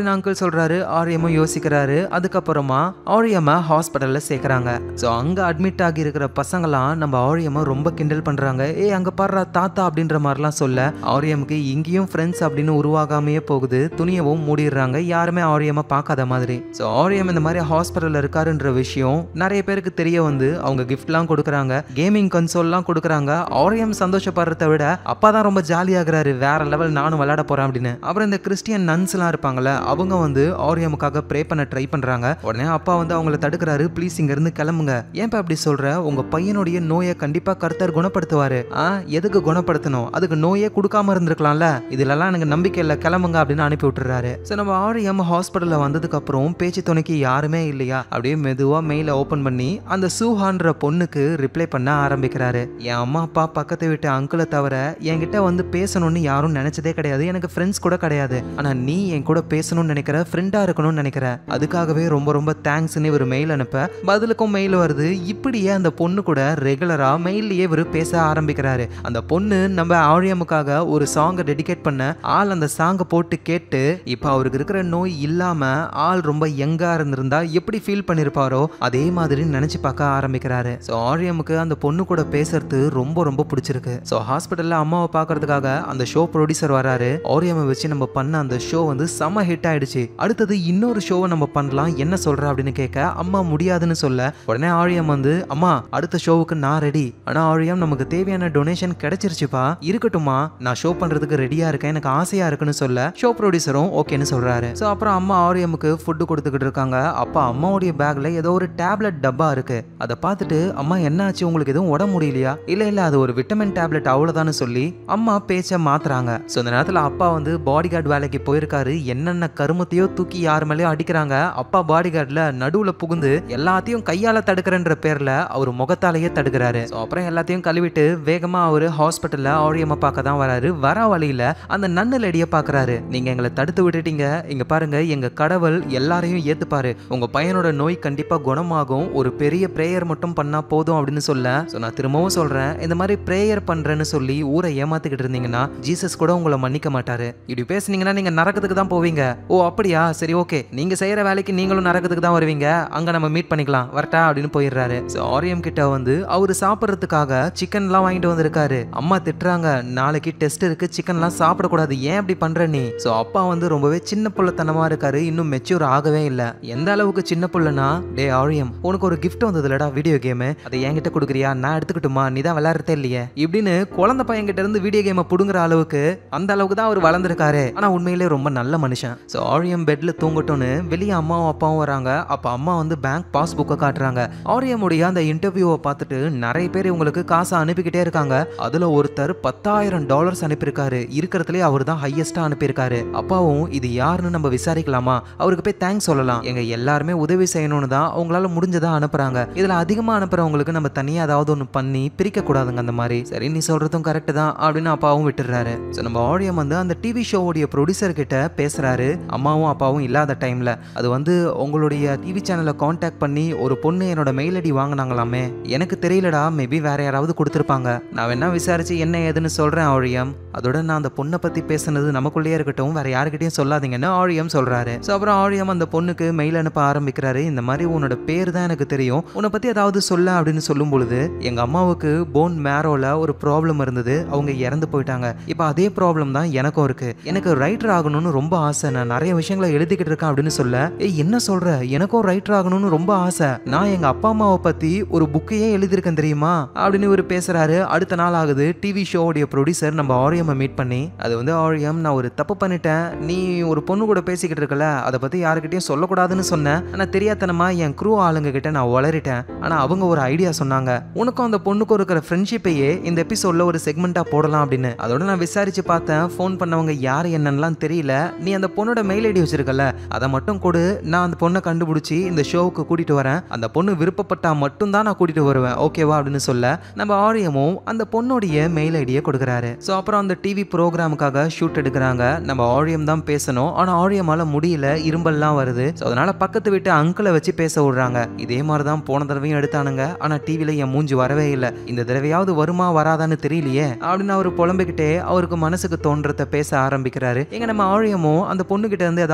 [SPEAKER 1] சொல்றாரு. ஆரியமும் யோசிக்கிறாரு. அதுக்கப்புறமா ஆரியம ஹாஸ்பிட்டல்ல சேர்க்கறாங்க. சோ அங்க அட்மிட் ஆகி இருக்கிற பசங்கலாம் நம்ம ஆரியம ரொம்ப கிண்டல் பண்றாங்க. அங்க பாடுறா தாத்தா அப்படின்ற மாதிரிலாம் சொல்ல ஆரியமுக்கு இங்கேயும் ஃப்ரெண்ட்ஸ் அப்படின்னு உருவாகாமையே போகுது. துணியவும் மூடிடுறாங்க, யாருமே ஆரியம பார்க்காத மாதிரி. சோ ஆரியம் இந்த மாதிரி ஹாஸ்பிட்டல்ல இருக்காருன்ற விஷயம் நிறைய பேருக்கு தெரிய வந்து அவங்க கிஃப்ட்லாம் கொடுக்குறாங்க, கேமிங் கன்சோல்லாம் கொடுக்குறாங்க. ஆரியம் சந்தோஷப்படுறத விட அப்பா தான் ரொம்ப ஜாலியாகிறாரு, வேற லெவல் நானும் விளையாட போறேன் அப்படின்னு. அப்புறம் இந்த கிறிஸ்டியன் நன்ஸ்லாம் இருப்பாங்கல்ல, அவங்க வந்து ஆரியமுக்காக ப்ரே பண்ண ட்ரை பண்றாங்க. உடனே அப்பா வந்து அவங்கள தடுக்கிறாரு. ப்ளீஸ் இங்க இருந்து கிளம்புங்க. ஏன்பா அப்படி சொல்ற? உங்க பையனுடைய நோயை கண்டிப்பா கர்த்தர் குணப்படுத்துவாரு. எதுக்கு குணப்படுத்தணும்? அதுக்கு நோயே கொடுக்காம இருந்திருக்கலாம்ல. இதுலலாம் எனக்கு நம்பிக்கை இல்ல, கிளம்புங்க அப்படின்னு அனுப்பி விட்டுறாரு. சோ நம்ம ஆரியம் ஹாஸ்பிட்டல்ல வந்ததுக்கு அப்புறம் பேச்சு துணைக்கு யாருமே இல்லையா, அப்படியே மெதுவா மெயில ஓபன் பண்ணி அந்த சூஹான்ற பொண்ணுக்கு ரிப்ளை பண்ண ஆரம்பிக்கிறாரு. என் அம்மா அப்பா பக்கத்து வீட்டு அங்கிளை தவிர என்கிட்ட வந்து பேசணும்னு யாரும் நினைச்சதே கிடையாது, எனக்கு ஃப்ரெண்ட்ஸ் கூட கிடையாது. ஆனா நீ என் கூட பேசணும்னு நினைக்கிற, ஃப்ரெண்டா இருக்கணும்னு நினைக்கிற, அதுக்காகவே ரொம்ப ரொம்ப தேங்க்ஸ்ன்னு ஒரு மெயில் அனுப்ப பதிலுக்கும் மெயில் வருது. இப்படியே அந்த பொண்ணு கூட ரெகுலரா மெயிலேயே இவர் பேச ஆரம்பிக்கிறாரு. அந்த பொண்ணு நம்ம ஆரியமுக்காக ஒரு சாங்கை டெடிகேட் பண்ண ஆள் அந்த சாங்கை போட்டு கேட்டு இப்ப அவருக்கு இருக்கிற நோய் இல்லாம ஆள் ரொம்ப யங்கா இருந்திருந்தா எப்படி ஃபீல் பண்ணிருப்பாரோ அதே மாதிரி நினைச்சு பார்க்க ஆரம்பிக்கிறாரு. சோ ஆரியமுக்கு அந்த பொண்ணு கூட பேசுறது ரொம்ப ரொம்ப பிடிச்சிருக்கு. சோ ஹாஸ்பிட்டல்ல அம்மாவை பாக்குறதுக்காக அந்த ஷோ ப்ரொடியூசர் வராரு. ஆரியமை வச்சு நம்ம பண்ண அந்த ஷோ வந்து செம ஹிட் ஆயிடுச்சு, அடுத்தது இன்னொரு ஷோவை நம்ம பண்ணலாம், என்ன சொல்ற அப்படின்னு கேட்க அம்மா முடியாதுன்னு சொல்ல உடனே ஆரியம் வந்து அம்மா அடுத்த ஷோவுக்கு நான் ரெடி. ஆனா ஆரியம் நமக்கு தேவையான டொனேஷன் கிடைச்சிருச்சுப்பா, இருக்கட்டுமா நான் ஷோ பண்றதுக்கு ரெடியா இருக்கேன், எனக்கு ஆசையா இருக்குன்னு சொல்ல ஷோ ப்ரொடியூசரும் ஓகேன்னு சொல்றாரு. சோ அப்புறம் அம்மா ஆரியமுக்கு ஃபுட் கொடுத்துக்கிட்டு இருக்காங்க. அப்ப அம்மாவுடைய பேக்ல ஏதோ ஒரு டேப்லெட் டப்பா இருக்கு. அதை பார்த்துட்டு அம்மா என்ன ஆச்சு, உங்களுக்கு எதுவும் உடம்பு முடியலையா? இல்ல அது ஒரு விட்டமின் டேப்லெட் அவ்வளவுதான்னு சொல்லி அம்மா பேச்ச மாத்துறாங்க. சோ இந்த நேரத்துல அப்பா வந்து பாடி கார்டு வேலைக்கு போயிருக்காரு. என்னென்ன கருமத்தையோ தூக்கி யார் மேலயோ அடிக்கிறாங்க. அப்பா பாடி கார்டுல நடுவுல புகுந்து எல்லாத்தையும் கையால தடுக்கிறன்ற பேர்ல அவர் முகத்தாலேயே தடுக்கிறாரு. அப்புறம் எல்லாத்தையும் கழுவிட்டு வேகமா அவரு ஹாஸ்பிட்டல்ல ஆரியம்மா பார்க்க தான் வராரு. வர வழியில அந்த நன்னு லேடிய பாக்குறாரு. நீங்க எங்களை தடுத்து விட்டுட்டீங்க, இங்க பாருங்க எங்க கடவுள் எல்லாரையும் ஏத்துப்பாரு, உங்க பையனோட நோய் கண்டிப்பா குணமாகும், ஒரு பெரிய பிரேயர் மட்டும் பண்ணா போதும் அப்படின்னு சொல்ல நான் திரும்பவும் சொல்றேன், இந்த மாதிரி பிரேயர் பண்றேன்னு சொல்லி ஊரை ஏமாத்திக்கிட்டு இருந்தீங்கன்னா ஜீசஸ் கூட உங்களை மன்னிக்க மாட்டாரு. இப்படி பேசுனீங்கன்னா நீங்க நரகத்துக்கு தான் போவீங்க. ஓ அப்படியா, சரி ஓகே, நீங்க செய்யற வேலைக்கு நீங்களும் நரகத்துக்கு தான் வருவீங்க, அங்க நம்ம மீட் பண்ணிக்கலாம் வரட்டா அப்படின்னு போயிடுறாரு. ஆரியம் கிட்ட வந்து அவரு சாப்பிட்றதுக்காக சிக்கன்லாம் வாங்கிட்டு வந்திருக்காரு. அம்மா திட்டுறாங்க, நாளைக்கு டெஸ்ட் இருக்கு, சிக்கன்லாம் சாப்பிடக்கூடாது, ஏன் அப்படி பண்ற நீ? சோ அப்பா வந்து ரொம்பவே சின்ன புள்ளத்தனமா இருக்காரு, இன்னும் மெச்சூர் ஆகவே இல்ல. எந்த அளவுக்கு சின்ன புள்ளனா, டே ஆரியம் உனக்கு ஒரு கிஃப்ட் வந்ததுலடா வீடியோ கேம், அதை என்கிட்ட கொடுக்குறியா, நான் எடுத்துக்கிட்டுமா, நீ தான் விளையாடுறதே இல்லையே இப்படின்னு குழந்தை பையன் கிட்ட இருந்து வீடியோ கேமை புடுங்குற அளவுக்கு அந்த அளவுக்கு தான் அவர் வளர்ந்துருக்காரு. ஆனா உண்மையிலே ரொம்ப நல்ல மனுஷன். சோ ஆரியம் பெட்ல தூங்கட்டும்னு வெளியே அம்மாவும் அப்பாவும் வராங்க. அப்ப அம்மா வந்து பேங்க் பாஸ்புக்கை காட்டுறாங்க. ஆரியமுடைய அந்த இன்டர்வியூவை பார்த்துட்டு நிறைய பேர் இவங்களுக்கு காசை அனுப்பிக்கிட்டே இருக்காங்க. அதுல ஒருத்தர் $10,000 அனுப்பியிருக்காரு, இருக்கிறதுலே அவர் தான் ஹையஸ்டா அனுப்பியிருக்காரு. அப்பாவும் இது யாருன்னு நம்ம விசாரிக்கலாமா, அவருக்கு போய் தேங்க்ஸ் சொல்லலாம், எங்க எல்லாருமே உதவி செய்யணும்னு தான் அவங்களால முடிஞ்சதா அனுப்புறாங்க, இதுல அதிகமா அனுப்புறவங்களுக்கு நம்ம தனியா ஏதாவது ஒன்று பண்ணி பிரிக்க கூடாதுங்க அந்த மாதிரி. சரி நீ சொல்றதும் கரெக்ட் தான் அப்படின்னு அப்பாவும் விட்டுறாரு. சோ நம்ம ஆரியம் வந்து அந்த டிவி ஷோவுடைய ப்ரொடியூசர் கிட்ட பேசுறாரு. அம்மாவும் அப்பாவும் இல்லாத டைம்ல அது வந்து உங்களுடைய டிவி சேனலை கான்டாக்ட் பண்ணி ஒரு பொண்ணு என்னோட மெயில் ஐடி வாங்கினாங்களாமே, எனக்கு தெரியலடா, மேபி வேற யாராவது கொடுத்துருப்பாங்க, நான் வேணா விசாரிச்சு என்ன ஏதுன்னு சொல்றேன் ஆரியம், அதோட நான் அந்த பொண்ணை பத்தி பேசுனது நமக்குள்ளேயே இருக்கட்டும், வேற யாருக்கிட்டையும் சொல்லாதீங்கன்னு ஆரியம் சொல்றாரு. சோ அப்புறம் ஆரியம் அந்த பொண்ணுக்கு மெயில் அனுப்ப ஆரம்பிக்கிறாரு. இந்த மாதிரி உன்னோட பேர் தான் எனக்கு தெரியும், உன்னை பத்தி ஏதாவது சொல்ல அப்படின்னு சொல்லும் பொழுது எங்க அம்மாவுக்கு போன் மேரோல ஒரு ப்ராப்ளம் இருந்தது, அவங்க இறந்து போயிட்டாங்க, இப்போ அதே ப்ராப்ளம் தான் எனக்கும் இருக்கு, எனக்கு ரைட்டர் ஆகணும்னு ரொம்ப ஆசை, நான் நிறைய விஷயங்களை எழுதிக்கிட்டு இருக்கேன் அப்படின்னு சொல்ல என்ன சொல்ற, எனக்கும் ரைட்டர் ஆகணும்னு ரொம்ப ஆசை, நான் எங்க அப்பா அம்மாவை பத்தி ஒரு புக்கையே எழுதியிருக்கேன் தெரியுமா அப்படின்னு இவர் பேசுறாரு. அடுத்த நாள் ஆகுது. டிவி ஷோவுடைய ப்ரொடியூசர் நம்ம ஆரியம் மீட் பண்ணி அது வந்து ஆரியம் நான் ஒரு தப்பு பண்ணிட்டேன், நீ ஒரு பொண்ணு கூட பேசிக்கிட்டு இருக்கல, அதை பத்தி யாருக்கிட்டையும் சொல்லக்கூடாதுன்னு சொன்னேன், ஆனா தெரியாதனமா என் க்ரூ ஆளுங்க கிட்ட நான் வளரிட்டேன், ஆனா அவங்க ஒரு ஐடியா சொன்னாங்க, உனக்கும் அந்த பொண்ணுக்கும் இருக்கிற ஃப்ரெண்ட்ஷிப்பையே இந்த எபிசோட்ல ஒரு செக்மெண்டா போடலாம் அப்படின்னு. அதோட நான் விசாரிச்சு பார்த்தேன், ஃபோன் பண்ணவங்க யாரு என்னன்னுலாம் தெரியல, நீ அந்த பொண்ணோட மெயில் ஐடி வச்சிருக்கல அதை மட்டும் கொடு, நான் அந்த பொண்ணை கண்டுபிடிச்சி இந்த ஷோவுக்கு கூட்டிட்டு வரேன், அந்த பொண்ணு விருப்பப்பட்டா மட்டும் தான் நான் கூட்டிட்டு வருவேன், ஓகேவா அப்படின்னு சொல்ல நம்ம ஆரியமும் அந்த பொண்ணுடைய மெயில் ஐடியை கொடுக்குறாரு. ஸோ அப்புறம் அந்த டிவி ப்ரோக்ராமுக்காக ஷூட் எடுக்கிறாங்க. நம்ம ஆரியம் தான் பேசணும், ஆனா ஆரியமால முடியல, இரும்பல்லாம் வருது. ஸோ அதனால பக்கத்து வீட்டு அங்கிளை வச்சு பேச விடுறாங்க. இதே மாதிரி தான் போன தடவையும் எடுத்தானுங்க, ஆனா டிவில என் மூஞ்சி வரவே இல்லை, இந்த தடவையாவது வருமா வராதான்னு தெரியலையே அப்படின்னு அவர் புலம்பிக்கிட்டே அவருக்கு மனசுக்கு தோன்றத பேச ஆரம்பிக்கிறாரு. எங்க நம்ம ஆரியமும் அந்த பொண்ணு கிட்ட இருந்து ஏதாவது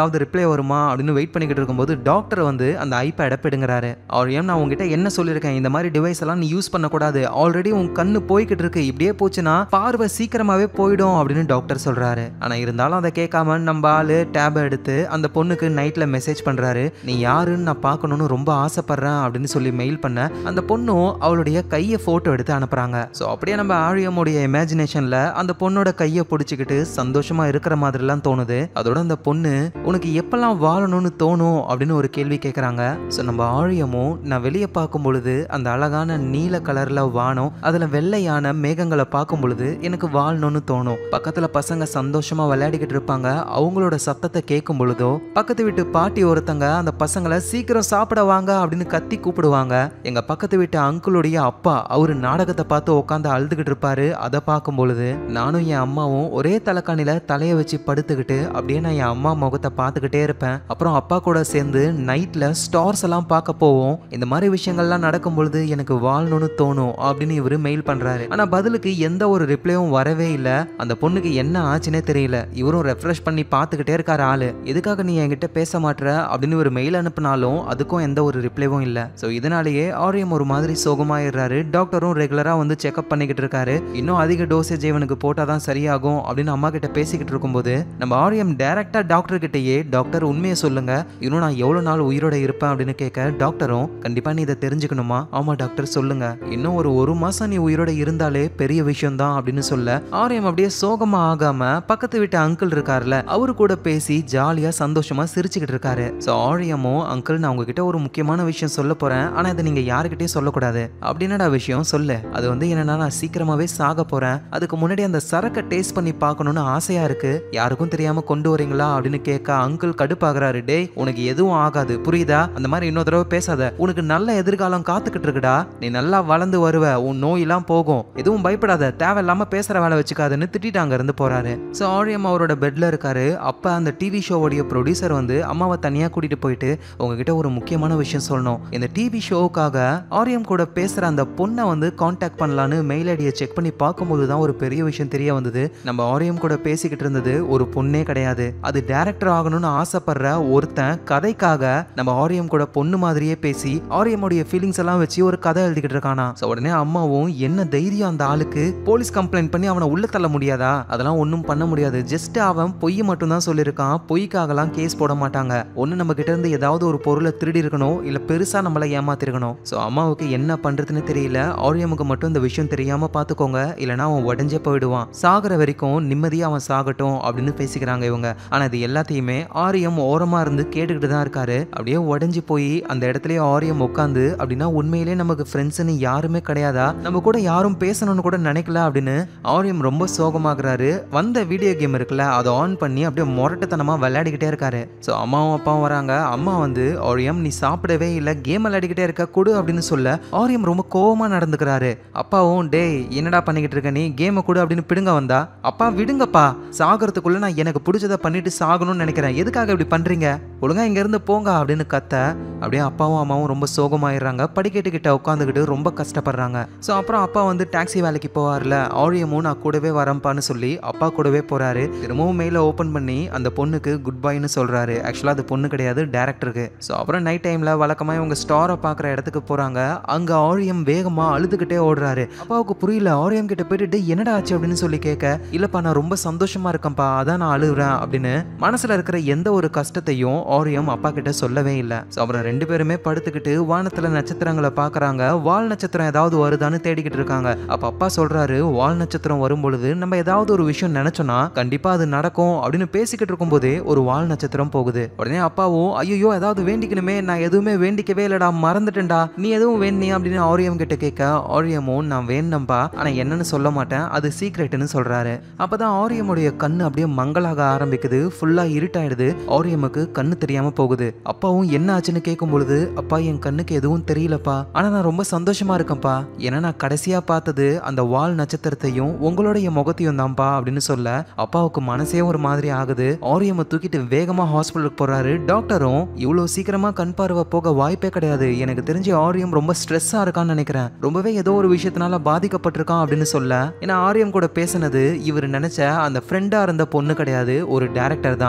[SPEAKER 1] ஏதாவது ரிப்ளை வருமா அப்படின்னு வெயிட் பண்ணிக்கிட்டு இருக்கும்போது டாக்டர் வந்து அந்த ஐபேடை பிடுங்குறாரு. ஆரியம், நான் உங்ககிட்ட என்ன சொல்லியிருக்கேன், இந்த மாதிரி டிவைஸ் எல்லாம் நீ யூஸ் பண்ணக்கூடாது, ஆல்ரெடி உன் கண்ணு போய்கிட்டு இருக்கு, இப்படியே போச்சுன்னா பார்வை சீக்கிரமாவே போயிடும் அப்படின்னு டாக்டர் சொல்றாரு. ஆனா இருந்தாலும் அதை கேட்காம நம்ம ஆளு டேப் எடுத்து அந்த பொண்ணுக்கு நைட்ல மெசேஜ் பண்றாரு. நீ யாருன்னு நான் பார்க்கணும்னு ரொம்ப ஆசைப்படுறேன் அப்படின்னு சொல்லி மெயில் பண்ண அந்த பொண்ணும் அவளுடைய கையை போட்டோ எடுத்து அனுப்புறாங்க. ஸோ அப்படியே நம்ம ஆரியமுடைய இமேஜினேஷன்ல அந்த பொண்ணோட கையை பிடிச்சிக்கிட்டு சந்தோஷமா இருக்கிற மாதிரிலாம் தோணுது. அதோட அந்த பொண்ணு உனக்கு எப்பெல்லாம் வாழணும்னு தோணும் அப்படின்னு ஒரு கேள்வி கேட்கறாங்க. ஸோ நம்ம ஆரியமும் நான் வெளியே பார்க்கும் பொழுது அந்த அழகான நீல கலர்ல வானம், அதுல வெள்ளையான மேகங்களை பார்க்கும் பொழுது எனக்கு வாழணும்னு தோணும். பக்கத்துல பசங்க சந்தோஷமா விளையாடிக்கிட்டு இருப்பாங்க, அவங்களோட சத்தத்தை கேட்கும் பொழுதோ பக்கத்து வீட்டு பாட்டி ஒருத்தங்க அந்த பசங்களை சீக்கிரம் சாப்பிட வாங்க அப்படின்னு கத்தி கூப்பிடுவாங்க. எங்க பக்கத்து வீட்டு அங்கிளுடைய அப்பா அவரு நாடகத்தை பார்த்து உட்காந்து அழுதுகிட்டு இருப்பாரு. அதை பார்க்கும் பொழுது நானும் என் அம்மாவும் ஒரே தலைக்காணில தலையை வச்சு படுத்துக்கிட்டு அப்படியே நான் என் அம்மா முகத்தை பார்த்துக்கிட்டே இருப்பேன். அப்புறம் அப்பா கூட சேர்ந்து நைட்ல ஸ்டார்ஸ் எல்லாம் பார்க்க போவோம். இந்த மாதிரி விஷயங்கள்லாம் நடக்கும் பொழுது எனக்கு வாழணும்னு தோணும் அப்படின்னு இவரு மெயில் பண்றாரு. ஆனா பதிலுக்கு எந்த ஒரு ரிப்ளையும் வரவே இல்லை. அந்த பொண்ணுக்கு என்ன ஆச்சுன்னே தெரியல. இவரும் ரெஃப்ரெஷ் பண்ணி பார்த்துக்கிட்டே இருக்காரு ஆளு. எதுக்காக நீ என்கிட்ட பேச மாட்டற அப்படின்னு ஒரு மெயில் அனுப்பினாலும் அதுக்கும் எந்த ஒரு ரிப்ளைவும் இல்லை. ஸோ இதனாலேயே ஆரியம் ஒரு மாதிரி சோகமாயிடுறாரு. டாக்டரும் ரெகுலரா வந்து செக்அப் பண்ணிக்கிட்டு இருக்காரு. இன்னும் அதிக டோசேஜ் இவனுக்கு போட்டாதான் சரியாகும் அப்படின்னு அம்மா கிட்ட பேசிக்கிட்டு இருக்கும்போது நம்ம ஆரியம் டைரக்டா டாக்டர் கிட்டயே, டாக்டர் உண்மையை சொல்லுங்க, இன்னும் நான் எவ்வளவு நாள் உயிரோட இருப்பேன் அப்படின்னு கேட்க டாக்டரும் கண்டிப்பா நீ இதை தெரிஞ்சுக்கணுமா? ஆமா டாக்டர் சொல்லுங்க, இன்னும் ஒரு மாசம் நீ உயிரோட இருந்தாலே பெரிய விஷயம் தான் அப்படின்னு சொல்ல ஆரியம் அப்படியே சோகமா ஆகாம பக்கத்து வீட்டு அங்கிள் இருக்காருல அவரு கூட பேசி ஜாலியா சந்தோஷமா சிரிச்சுக்கிட்டு இருக்காரு. ஸோ ஆரியமும், அங்கிள் நான் உங்ககிட்ட ஒரு முக்கியமான விஷயம் சொல்ல போறேன், ஆனா இதை நீங்க யாருக்கிட்டையும் சொல்லக்கூடாது. அப்படின்னடா விஷயம் சொல்லு. அது வந்து என்னன்னா நான் சீக்கிரமாவே சாக போறேன், அதுக்கு முன்னாடி அந்த சரக்கை டேஸ்ட் பண்ணி பார்க்கணும்னு ஆசையா இருக்கு, யாருக்கும் தெரியாம கொண்டு வரீங்களா அப்படின்னு கேட்க அங்கிள் கடுப்பாகிறாரு. டேய் உனக்கு எதுவும் ஆகாது புரியுதா, அந்த மாதிரி இன்னொரு தடவை பேசாத, உனக்கு நல்ல எதிர்காலம் காத்துக்கிட்டு இருக்குடா, நீ நல்லா வளர்ந்து வருவ, உன் நோயெல்லாம் போகும், எதுவும் பயப்படாத, தேவையில்லாம பேசுற வேலை வச்சுக்காதுன்னு திட்டிட்டு அங்க இருந்து போறாரு. ஸோ ஆரியம் அவரோட பெட்ல இருக்காரு. அப்ப அந்த டிவி ஷோவோடைய ப்ரொடியூசர் வந்து அம்மாவை தனியா கூட்டிட்டு போயிட்டு உங்ககிட்ட ஒரு முக்கியமான விஷயம் சொல்லணும், இந்த டிவி ஷோவுக்காக ஆரியம் கூட பேசுற அந்த பொண்ணை வந்து கான்டாக்ட் பண்ணலான்னு மெயில் ஐடியை செக் பண்ணி பார்க்கும்போது தான் ஒரு பெரிய விஷயம் தெரிய வந்தது. நம்ம ஆரியம் கூட பேசிக்கிட்டு இருந்தது ஒரு பொண்ணே கிடையாது, அது டைரக்டர் ஆகணும்னு ஆசைப்படுற ஒருத்தன் கதைக்காக நம்ம ஆரியம் கூட பொண்ணு மாதிரியே பேசி ஆரியமுடைய ஃபீலிங்ஸ் எல்லாம் வச்சு ஒரு கதை எழுதிக்கிட்டு இருக்கானா. உடனே அம்மாவும் என்ன தைரியம் அந்த ஆளுக்கு, போலீஸ் கம்ப்ளைண்ட் பண்ணி அவனை உள்ள தள்ள முடியாதா? அதெல்லாம் ஒன்றும் பண்ண முடியாது, ஜஸ்ட் அவன் பொய் மட்டும் தான் சொல்லியிருக்கான், பொய்க்காகலாம் கேஸ் போட மாட்டாங்க, ஒன்று நம்ம கிட்ட இருந்து ஏதாவது ஒரு பொருளை திருடி இருக்கணும், இல்ல பெருசா நம்மளை ஏமாத்திருக்கணும். ஸோ அம்மாவுக்கு என்ன பண்றதுன்னு தெரியல. ஆரியமுக்கு மட்டும் இந்த விஷயம் தெரியாம பாத்துக்கோங்க, இல்லைன்னா அவன் உடஞ்சே போயிடுவான், சாகிற வரைக்கும் நிம்மதியா அவன் சாகட்டும் அப்படின்னு பேசிக்கிறாங்க இவங்க. ஆனா இது எல்லாத்தையுமே ஆரியம் ஓரமா இருந்து கேட்டுக்கிட்டு தான் இருக்காரு. அப்படியே உடஞ்சி போய் அந்த இடத்துலயே ஆரியம் உட்காந்து, அப்படின்னா உண்மையிலே நமக்கு ஃப்ரெண்ட்ஸ்னு யாருமே கிடையாதா, நம்ம கூட யாரும் பேசணும்னு கூட நினைக்கல அப்படின்னு ஆரியம் ரொம்ப சோகமாகறாரு. வந்த வீடியோ கேம் இருக்குல்ல அதை ஆன் பண்ணி அப்படியே முரட்டுத்தனமா விளையாடிக்கிட்டே இருக்காரு. ஸோ அம்மாவும் அப்பாவும் வராங்க. அம்மா வந்து ஆரியம் நீ சாப்பிடவே இல்லை, கேம் விளையாடிக்கிட்டே இருக்க, கொடு அப்படின்னு சொல்ல ஆரியம் ரொம்ப கோவமா நடந்துக்கிறாரு. அப்பாவும் டேய் என்னடா பண்ணிக்கிட்டு இருக்க நீ, கேமை கொடு அப்படின்னு பிடுங்க வந்தா, அப்பா விடுங்கப்பா, சாகிறதுக்குள்ள நான் எனக்கு பிடிச்சதை பண்ணிட்டு சாகணும்னு நினைக்கிறேன், எதுக்காக இப்படி பண்றீங்க, ஒழுங்கா இங்க இருந்து போங்க அப்படின்னு கத்த அப்படியே அப்பாவும் அம்மாவும் ரொம்ப சோகமாயிடுறாங்க. படிக்கட்டுக்கிட்ட உட்காந்துக்கிட்டு ரொம்ப கஷ்டப்படுறாங்க. ஸோ அப்புறம் அப்பா வந்து டாக்ஸி வேலைக்கு போவார்ல, ஆரியமும் நான் கூடவே வரப்பான்னு சொல்லி அப்பா கூடவே போறாரு. திரும்பவும் மெயிலை ஓப்பன் பண்ணி அந்த பொண்ணுக்கு குட் பைன்னு சொல்றாரு. ஆக்சுவலா அது பொண்ணு கிடையாது, டேரக்டருக்கு. ஸோ அப்புறம் நைட் டைம்ல வழக்கமா இவங்க ஸ்டாரை பார்க்குற இடத்துக்கு போறாங்க. அங்க ஆரியம் வேகமா அழுதுகிட்டே ஓடுறாரு. அப்பாவுக்கு புரியல. ஆரியம் கிட்ட போயிட்டு என்னடா ஆச்சு அப்படின்னு சொல்லி கேட்க, இல்லப்பா நான் ரொம்ப சந்தோஷமா இருக்கேன்ப்பா, அதான் நான் அழுகுறேன் அப்படின்னு மனசுல இருக்கிற எந்த ஒரு கஷ்டத்தையும் ஆரியம் அப்பா கிட்ட சொல்லவே இல்லை. ஸோ அப்புறம் ரெண்டு பேருமே படுத்துக்கிட்டு வானத்துல நட்சத்திரங்களை பாக்குறாங்க. வால் நட்சத்திரம் ஏதாவது வருதான்னு தேடிக்கிட்டு இருக்காங்க. அப்ப அப்பா சொல்றாரு, வால் நட்சத்திரம் வரும் பொழுது நம்ம ஏதாவது ஒரு விஷயம் நினைச்சோம்னா கண்டிப்பா அது நடக்கும் அப்படின்னு பேசிக்கிட்டு இருக்கும் போதே ஒரு வால் நட்சத்திரம் போகுது. உடனே அப்பாவும் ஐயோ ஏதாவது வேண்டிக்கணுமே, நான் எதுவுமே வேண்டிக்கவே இல்லடா, மறந்துட்டேன்டா, நீ எதுவும் வேண்டியா அப்படின்னு ஆரியம் கிட்ட கேட்க, ஆரியமும் நான் வேண்டம்பா, ஆனா என்னன்னு சொல்ல மாட்டேன், அது சீக்ரெட்னு சொல்றாரு. அப்பதான் ஆரியமுடைய கண்ணு அப்படியே மங்களாக ஆரம்பிக்குது. ஃபுல்லா இருட்டாயிடுது. ஆரியமுக்கு கண்ணு தெரியாம போகுது. அப்பாவும் என்ன ஆச்சுன்னு கேட்கும் பொழுது, அப்பா என் கண்ணுக்கு எதுவும் தெரியலப்பா, ஆனா நான் ரொம்ப சந்தோஷமா இருக்கேன்ப்பா, ஏன்னா நான் கடைசியா பார்த்தது அந்த வால் நட்சத்திரத்தையும் உங்களுடைய முகத்தையும் தான்ப்பா அப்படின்னு சொல்ல அப்பாவுக்கு மனசே ஒரு மாதிரி ஆகுது. ஆரியமை தூக்கிட்டு வேகமா ஹாஸ்பிட்டலுக்கு போறாரு. டாக்டரும் இவ்வளவு சீக்கிரமா கண் பார்வை போக வாய்ப்பே கிடையாது, எனக்கு தெரிஞ்சு ஆரியம் ரொம்ப ஸ்ட்ரெஸ்ஸா இருக்கான்னு நினைக்கிறேன், ரொம்பவே ஏதோ ஒரு விஷயத்தினால பாதிக்கப்பட்டிருக்கான் அப்படின்னு சொல்ல, ஏன்னா ஆரியம் கூட பேசினது இவர் நினைச்ச அந்த ஃப்ரெண்டா இருந்த பொண்ணு கிடையாது, ஒரு டைரக்டர் தான். ஸோ நம்ம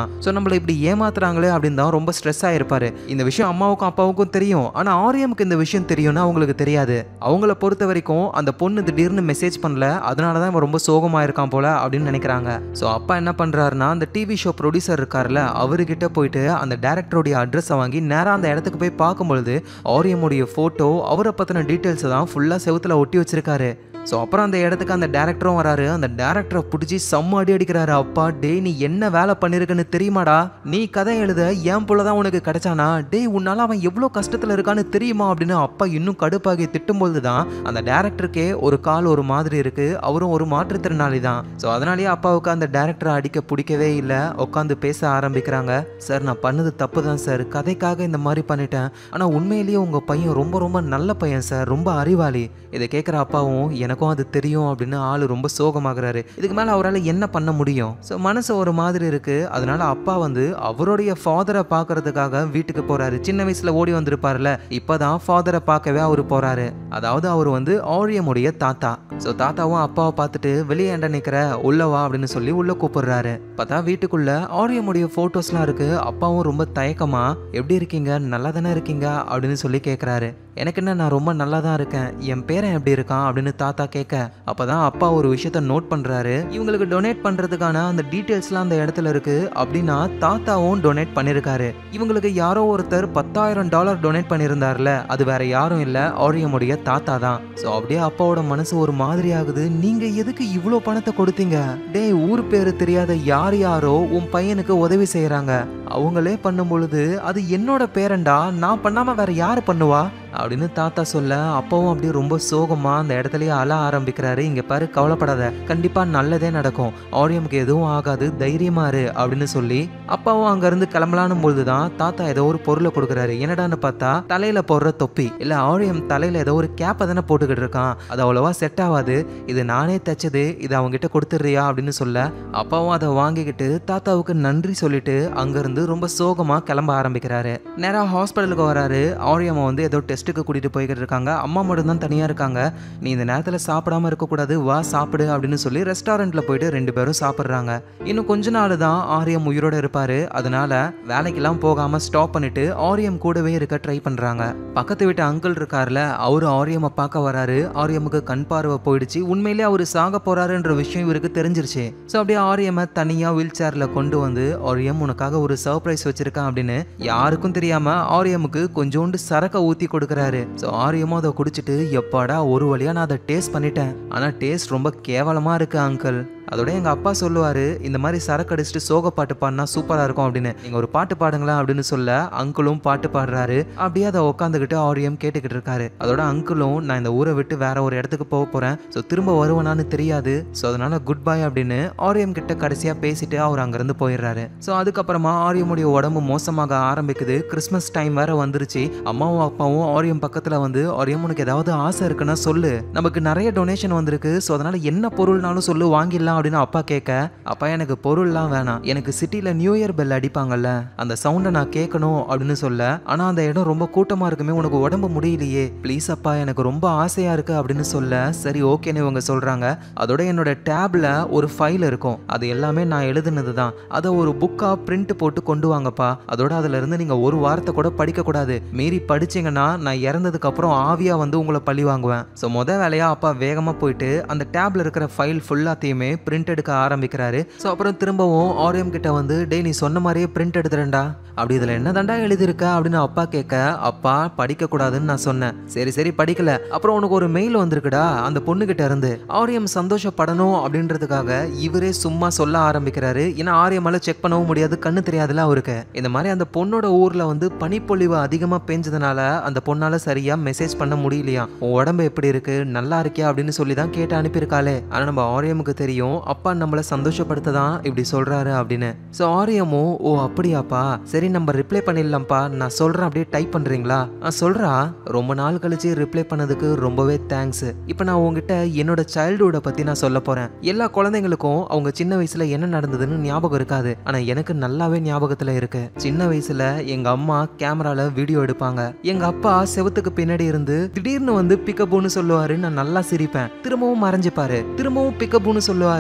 [SPEAKER 1] நம்மள இப்படி ஏமாத்துறாங்களே அப்படின்னு தான் ரொம்ப ஸ்ட்ரெஸ் ஆயிருப்பாரு. இந்த விஷயம் அம்மாவுக்கும் அப்பாவுக்கும் தெரியும். ஆனா ஆரியமுக்கு இந்த விஷயம் தெரியும்னா அவங்களுக்கு தெரியாது. அவங்கள பொறுத்த வரைக்கும் அந்த பொண்ணு திடீர்னு மெசேஜ் பண்ணல, அதனாலதான் இவன் ரொம்ப சோகமா இருக்கான் போல அப்படின்னு நினைக்கிறாங்க. சோ அப்பா என்ன பண்றாருன்னா அந்த டிவி ஷோ ப்ரொடியூசர் இருக்காருல்ல, அவர்கிட்ட போயிட்டு அந்த டைரக்டருடைய அட்ரஸை வாங்கி நேரா அந்த இடத்துக்கு போய் பார்க்கும்பொழுது ஆரியமுடைய போட்டோ, அவரை பத்தின டீட்டெயில்ஸ் தான் ஃபுல்லா செவுத்துல ஒட்டி வச்சிருக்காரு. ஸோ அப்புறம் அந்த இடத்துக்கு அந்த டேரக்டரும் வராரு. அந்த டேரக்டரை பிடிச்சி செம்ம அடி அடிக்கிறாரு. அப்பா டேய் நீ என்ன வேலை பண்ணிருக்குன்னு தெரியுமாடா? நீ கதை எழுத என் போல தான் உனக்கு கிடைச்சானா? டேய் உன்னால அவன் எவ்வளோ கஷ்டத்தில் இருக்கான்னு தெரியுமா அப்படின்னு அப்பா இன்னும் கடுப்பாகி திட்டும்போது தான் அந்த டேரக்டருக்கே ஒரு கால் ஒரு மாதிரி இருக்கு. அவரும் ஒரு மாற்றுத்திறனாளி தான். ஸோ அதனாலேயே அப்பாவுக்கு அந்த டேரக்டரை அடிக்க பிடிக்கவே இல்லை. உட்காந்து பேச ஆரம்பிக்கிறாங்க. சார் நான் பண்ணது தப்பு தான் சார், கதைக்காக இந்த மாதிரி பண்ணிட்டேன். ஆனால் உண்மையிலேயே உங்கள் பையன் ரொம்ப ரொம்ப நல்ல பையன் சார், ரொம்ப அறிவாளி. இதை கேட்குற அப்பாவும் எனக்கும் அது தெரியும் அப்படின்னு ஆளு ரொம்ப சோகமாகறாரு. இதுக்கு மேல அவரால் என்ன பண்ண முடியும்? ஸோ மனசு ஒரு மாதிரி இருக்கு. அதனால அப்பா வந்து அவருடைய ஃபாதரை பார்க்கறதுக்காக வீட்டுக்கு போறாரு. சின்ன வயசுல ஓடி வந்திருப்பாருல, இப்பதான் ஃபாதரை பார்க்கவே அவரு போறாரு. அதாவது அவர் வந்து ஆரியமுடைய தாத்தா. ஸோ தாத்தாவும் அப்பாவை பார்த்துட்டு வெளியே ஏண்ட நிக்கிற, உள்ள வா அப்படின்னு சொல்லி உள்ள கூப்பிடுறாரு. பார்த்தா வீட்டுக்குள்ள ஆரியமுடைய போட்டோஸ்லாம் இருக்கு. அப்பாவும் ரொம்ப தயக்கமா எப்படி இருக்கீங்க, நல்லா தானே இருக்கீங்க அப்படின்னு சொல்லி கேட்குறாரு. எனக்கு என்ன, நான் ரொம்ப நல்லா தான் இருக்கேன், என் பேரன் எப்படி இருக்கான் அப்படின்னு தாத்தா கேட்க, அப்பதான் அப்பா ஒரு விஷயத்த நோட் பண்றாரு. இவங்களுக்கு டொனேட் பண்றதுக்கான அந்த டீட்டெயில்ஸ்லாம் அந்த இடத்துல இருக்கு அப்படின்னா தாத்தாவும் டொனேட் பண்ணிருக்காரு. இவங்களுக்கு யாரோ ஒருத்தர் $10,000 டொனேட் பண்ணியிருந்தார்ல, அது வேற யாரும் இல்ல, ஆரியமுடைய தாத்தா தான். ஸோ அப்படியே அப்பாவோட மனசு ஒரு மாதிரி ஆகுது. நீங்க எதுக்கு இவ்வளோ பணத்தை கொடுத்தீங்க? டேய் ஊர் பேரு தெரியாத யார் யாரோ உன் பையனுக்கு உதவி செய்யறாங்க, அவங்களே பண்ணும் பொழுது அது என்னோட பேரண்டா, நான் பண்ணாம வேற யாரு பண்ணுவா அப்படின்னு தாத்தா சொல்ல, அப்பாவும் அப்படியே ரொம்ப சோகமா அந்த இடத்துலயே அழ ஆரம்பிக்கிறாரு. இங்க பாரு, கவலைப்படாத, கண்டிப்பா நல்லதே நடக்கும், ஆரியமுக்கு எதுவும் ஆகாது, தைரியமா இரு அப்படின்னு சொல்லி அப்பாவும் அங்க இருந்து கிளம்பலானும் பொழுதுதான் தாத்தா ஏதோ ஒரு பொருளை கொடுக்குறாரு. என்னடான்னு பார்த்தா தலையில போடுற தொப்பி. இல்ல ஆரியம் தலையில ஏதோ ஒரு கேப்பை தானே போட்டுக்கிட்டு இருக்கான், அது அவ்வளவா செட் ஆகாது, இது நானே தச்சது, இது அவங்க கிட்ட கொடுத்துறியா அப்படின்னு சொல்ல, அப்பாவும் அதை வாங்கிக்கிட்டு தாத்தாவுக்கு நன்றி சொல்லிட்டு அங்க இருந்து ரொம்ப சோகமா கிளம்ப ஆரம்பிக்கிறாரு. நேரா ஹாஸ்பிட்டலுக்கு வராரு. ஆரியம்மா வந்து ஏதோ டெஸ்ட்டுக்கு கூட்டிட்டு போய்கிட்டு இருக்காங்க. அம்மா மட்டும் தான் தனியா இருக்காங்க. நீ இந்த நேரத்துல சாப்பிடாம இருக்கக்கூடாது, வா சாப்பிடு அப்படின்னு சொல்லி ரெஸ்டாரண்ட்ல போயிட்டு 2 பேரும் சாப்பிடுறாங்க. இன்னும் கொஞ்ச நாள் தான் ஆரியம் உயிரோட இருப்பாரு. அதனால வேலைக்கெல்லாம் போகாம ஸ்டாப் பண்ணிட்டு ஆரியம் கூடவே இருக்க ட்ரை பண்றாங்க. பக்கத்து வீட்டு அங்கிள் இருக்காருல, அவரு ஆரியம்மை பார்க்க வராரு. ஆரியமுக்கு கண் பார்வை போயிடுச்சு. உண்மையிலே அவரு சாக போறாருன்ற விஷயம் இவருக்கு தெரிஞ்சிருச்சு. ஸோ அப்படியே ஆரியம்மை தனியா வீல் சேர்ல கொண்டு வந்து, ஆரியம் உனக்காக ஒரு சர்ப்ரைஸ் வச்சிருக்கான் அப்படின்னு யாருக்கும் தெரியாம ஆரியமுக்கு கொஞ்சோண்டு சரக்க ஊத்தி கொடுக்குறாரு. ஸோ ஆரியமும் அதை குடிச்சிட்டு, எப்பாடா ஒரு வழியா நான் அதை டேஸ்ட் பண்ணிட்டேன், ஆனா டேஸ்ட் ரொம்ப கேவலமா இருக்கு அங்கிள். அதோட எங்க அப்பா சொல்லுவாரு, இந்த மாதிரி சரக்கு அடிச்சுட்டு சோக பாட்டு பாடினா சூப்பரா இருக்கும் அப்படின்னு, நீங்க ஒரு பாட்டு பாடுங்களா அப்படின்னு சொல்ல அங்கிளும் பாட்டு பாடுறாரு. அப்படியே அதை உட்காந்துக்கிட்டு ஆரியம் கேட்டுக்கிட்டு இருக்காரு. அதோட அங்கிளும், நான் இந்த ஊரை விட்டு வேற ஒரு இடத்துக்கு போக போறேன், ஸோ திரும்ப வருவனான்னு தெரியாது, ஸோ அதனால குட் பை அப்படின்னு ஆரியம் கிட்ட கடைசியா பேசிட்டு அவர் அங்கிருந்து போயிடுறாரு. ஸோ அதுக்கப்புறமா ஆரியமுடைய உடம்பு மோசமாக ஆரம்பிக்குது. கிறிஸ்மஸ் டைம் வேற வந்துருச்சு. அம்மாவும் அப்பாவும் ஆரியம் பக்கத்துல வந்து, ஆரியம் உனக்கு ஏதாவது ஆசை இருக்குன்னா சொல்லு, நமக்கு நிறைய டொனேஷன் வந்திருக்கு, ஸோ அதனால என்ன பொருள்னாலும் சொல்லு, வாங்கிடலாம் அப்படின்னு அப்பா கேட்க, அப்பா எனக்கு பொருள்லாம் வேணாம், எனக்கு சிட்டில நியூ இயர் பெல் அடிப்பாங்கல்ல, அந்த சவுண்டை நான் கேட்கணும் அப்படின்னு சொல்ல, ஆனா அந்த இடம் ரொம்ப கூட்டமா இருக்குமே, உனக்கு உடம்பு முடியலையே, ப்ளீஸ் அப்பா எனக்கு ரொம்ப ஆசையா இருக்கு அப்படின்னு சொல்ல, சரி ஓகேன்னு இவங்க சொல்றாங்க. அதோட என்னோட டேப்ல ஒரு ஃபைல் இருக்கும், அது எல்லாமே நான் எழுதுனது தான், அதை ஒரு புக்கா பிரிண்ட் போட்டு கொண்டு வாங்கப்பா, அதோட அதுல இருந்து நீங்க ஒரு வாரத்தை கூட படிக்க கூடாது, மீறி படிச்சீங்கன்னா நான் இறந்ததுக்கு அப்புறம் ஆவியா வந்து உங்களை பழி வாங்குவேன். ஸோ வேலையா அப்பா வேகமா போயிட்டு அந்த டேப்ல இருக்கிற ஃபைல் ஃபுல்லாத்தையுமே பிரிண்ட் எடுக்க ஆரம்பிக்கிறாரு. ஸோ அப்புறம் திரும்பவும் ஆரியம் கிட்ட வந்து, டே நீ சொன்ன மாதிரியே பிரிண்ட் எடுத்துறேன்டா, அப்படி இதுல என்ன தாண்டா எழுதிருக்க அப்படின்னு அப்பா கேட்க, அப்பா படிக்க கூடாதுன்னு நான் சொன்னேன், சரி சரி படிக்கல, அப்புறம் உனக்கு ஒரு மெயில் வந்திருக்குடா அந்த பொண்ணு கிட்ட இருந்து, ஆரியம் சந்தோஷப்படணும் அப்படின்றதுக்காக இவரே சும்மா சொல்ல ஆரம்பிக்கிறாரு. ஏன்னா ஆரியமால செக் பண்ணவும் முடியாது, கண்ணு தெரியாதுல அவருக்கு. இந்த மாதிரி அந்த பொண்ணோட ஊர்ல வந்து பனிப்பொழிவு அதிகமா பெஞ்சதுனால அந்த பொண்ணால சரியா மெசேஜ் பண்ண முடியலையா, உன் உடம்பு எப்படி இருக்கு, நல்லா இருக்கியா அப்படின்னு சொல்லி தான் கேட்டு அனுப்பியிருக்காளே. ஆனா நம்ம ஆரியமுக்கு தெரியும் அப்பா நம்மளை சந்தோஷப்படுத்த தான் இப்படி சொல்றாரு அப்படின்னு. ஸோ ஆரியமும், ஓ அப்படியாப்பா, சரி நம்ம ரிப்ளை பண்ணிடலாம்ப்பா, நான் சொல்றேன் அப்படியே டைப் பண்றீங்களா, சொல்றா, ரொம்ப நாள் கழிச்சு ரிப்ளை பண்ணதுக்கு ரொம்பவே தேங்க்ஸ். இப்போ நான் உங்ககிட்ட என்னோட சைல்டுஹுட்டை பத்தி நான் சொல்ல போறேன். எல்லா குழந்தைங்களுக்கும் அவங்க சின்ன வயசுல என்ன நடந்ததுன்னு ஞாபகம் இருக்காது, ஆனா எனக்கு நல்லாவே ஞாபகத்துல இருக்கு. சின்ன வயசுல எங்க அம்மா கேமரால வீடியோ எடுப்பாங்க, எங்க அப்பா செவத்துக்கு பின்னாடி இருந்து திடீர்னு வந்து பிக்கப்புன்னு சொல்லுவாரு, நான் நல்லா சிரிப்பேன், திரும்பவும் மறைஞ்சுப்பாரு, திரும்பவும் பிக்கப்புன்னு சொல்லுவாரு,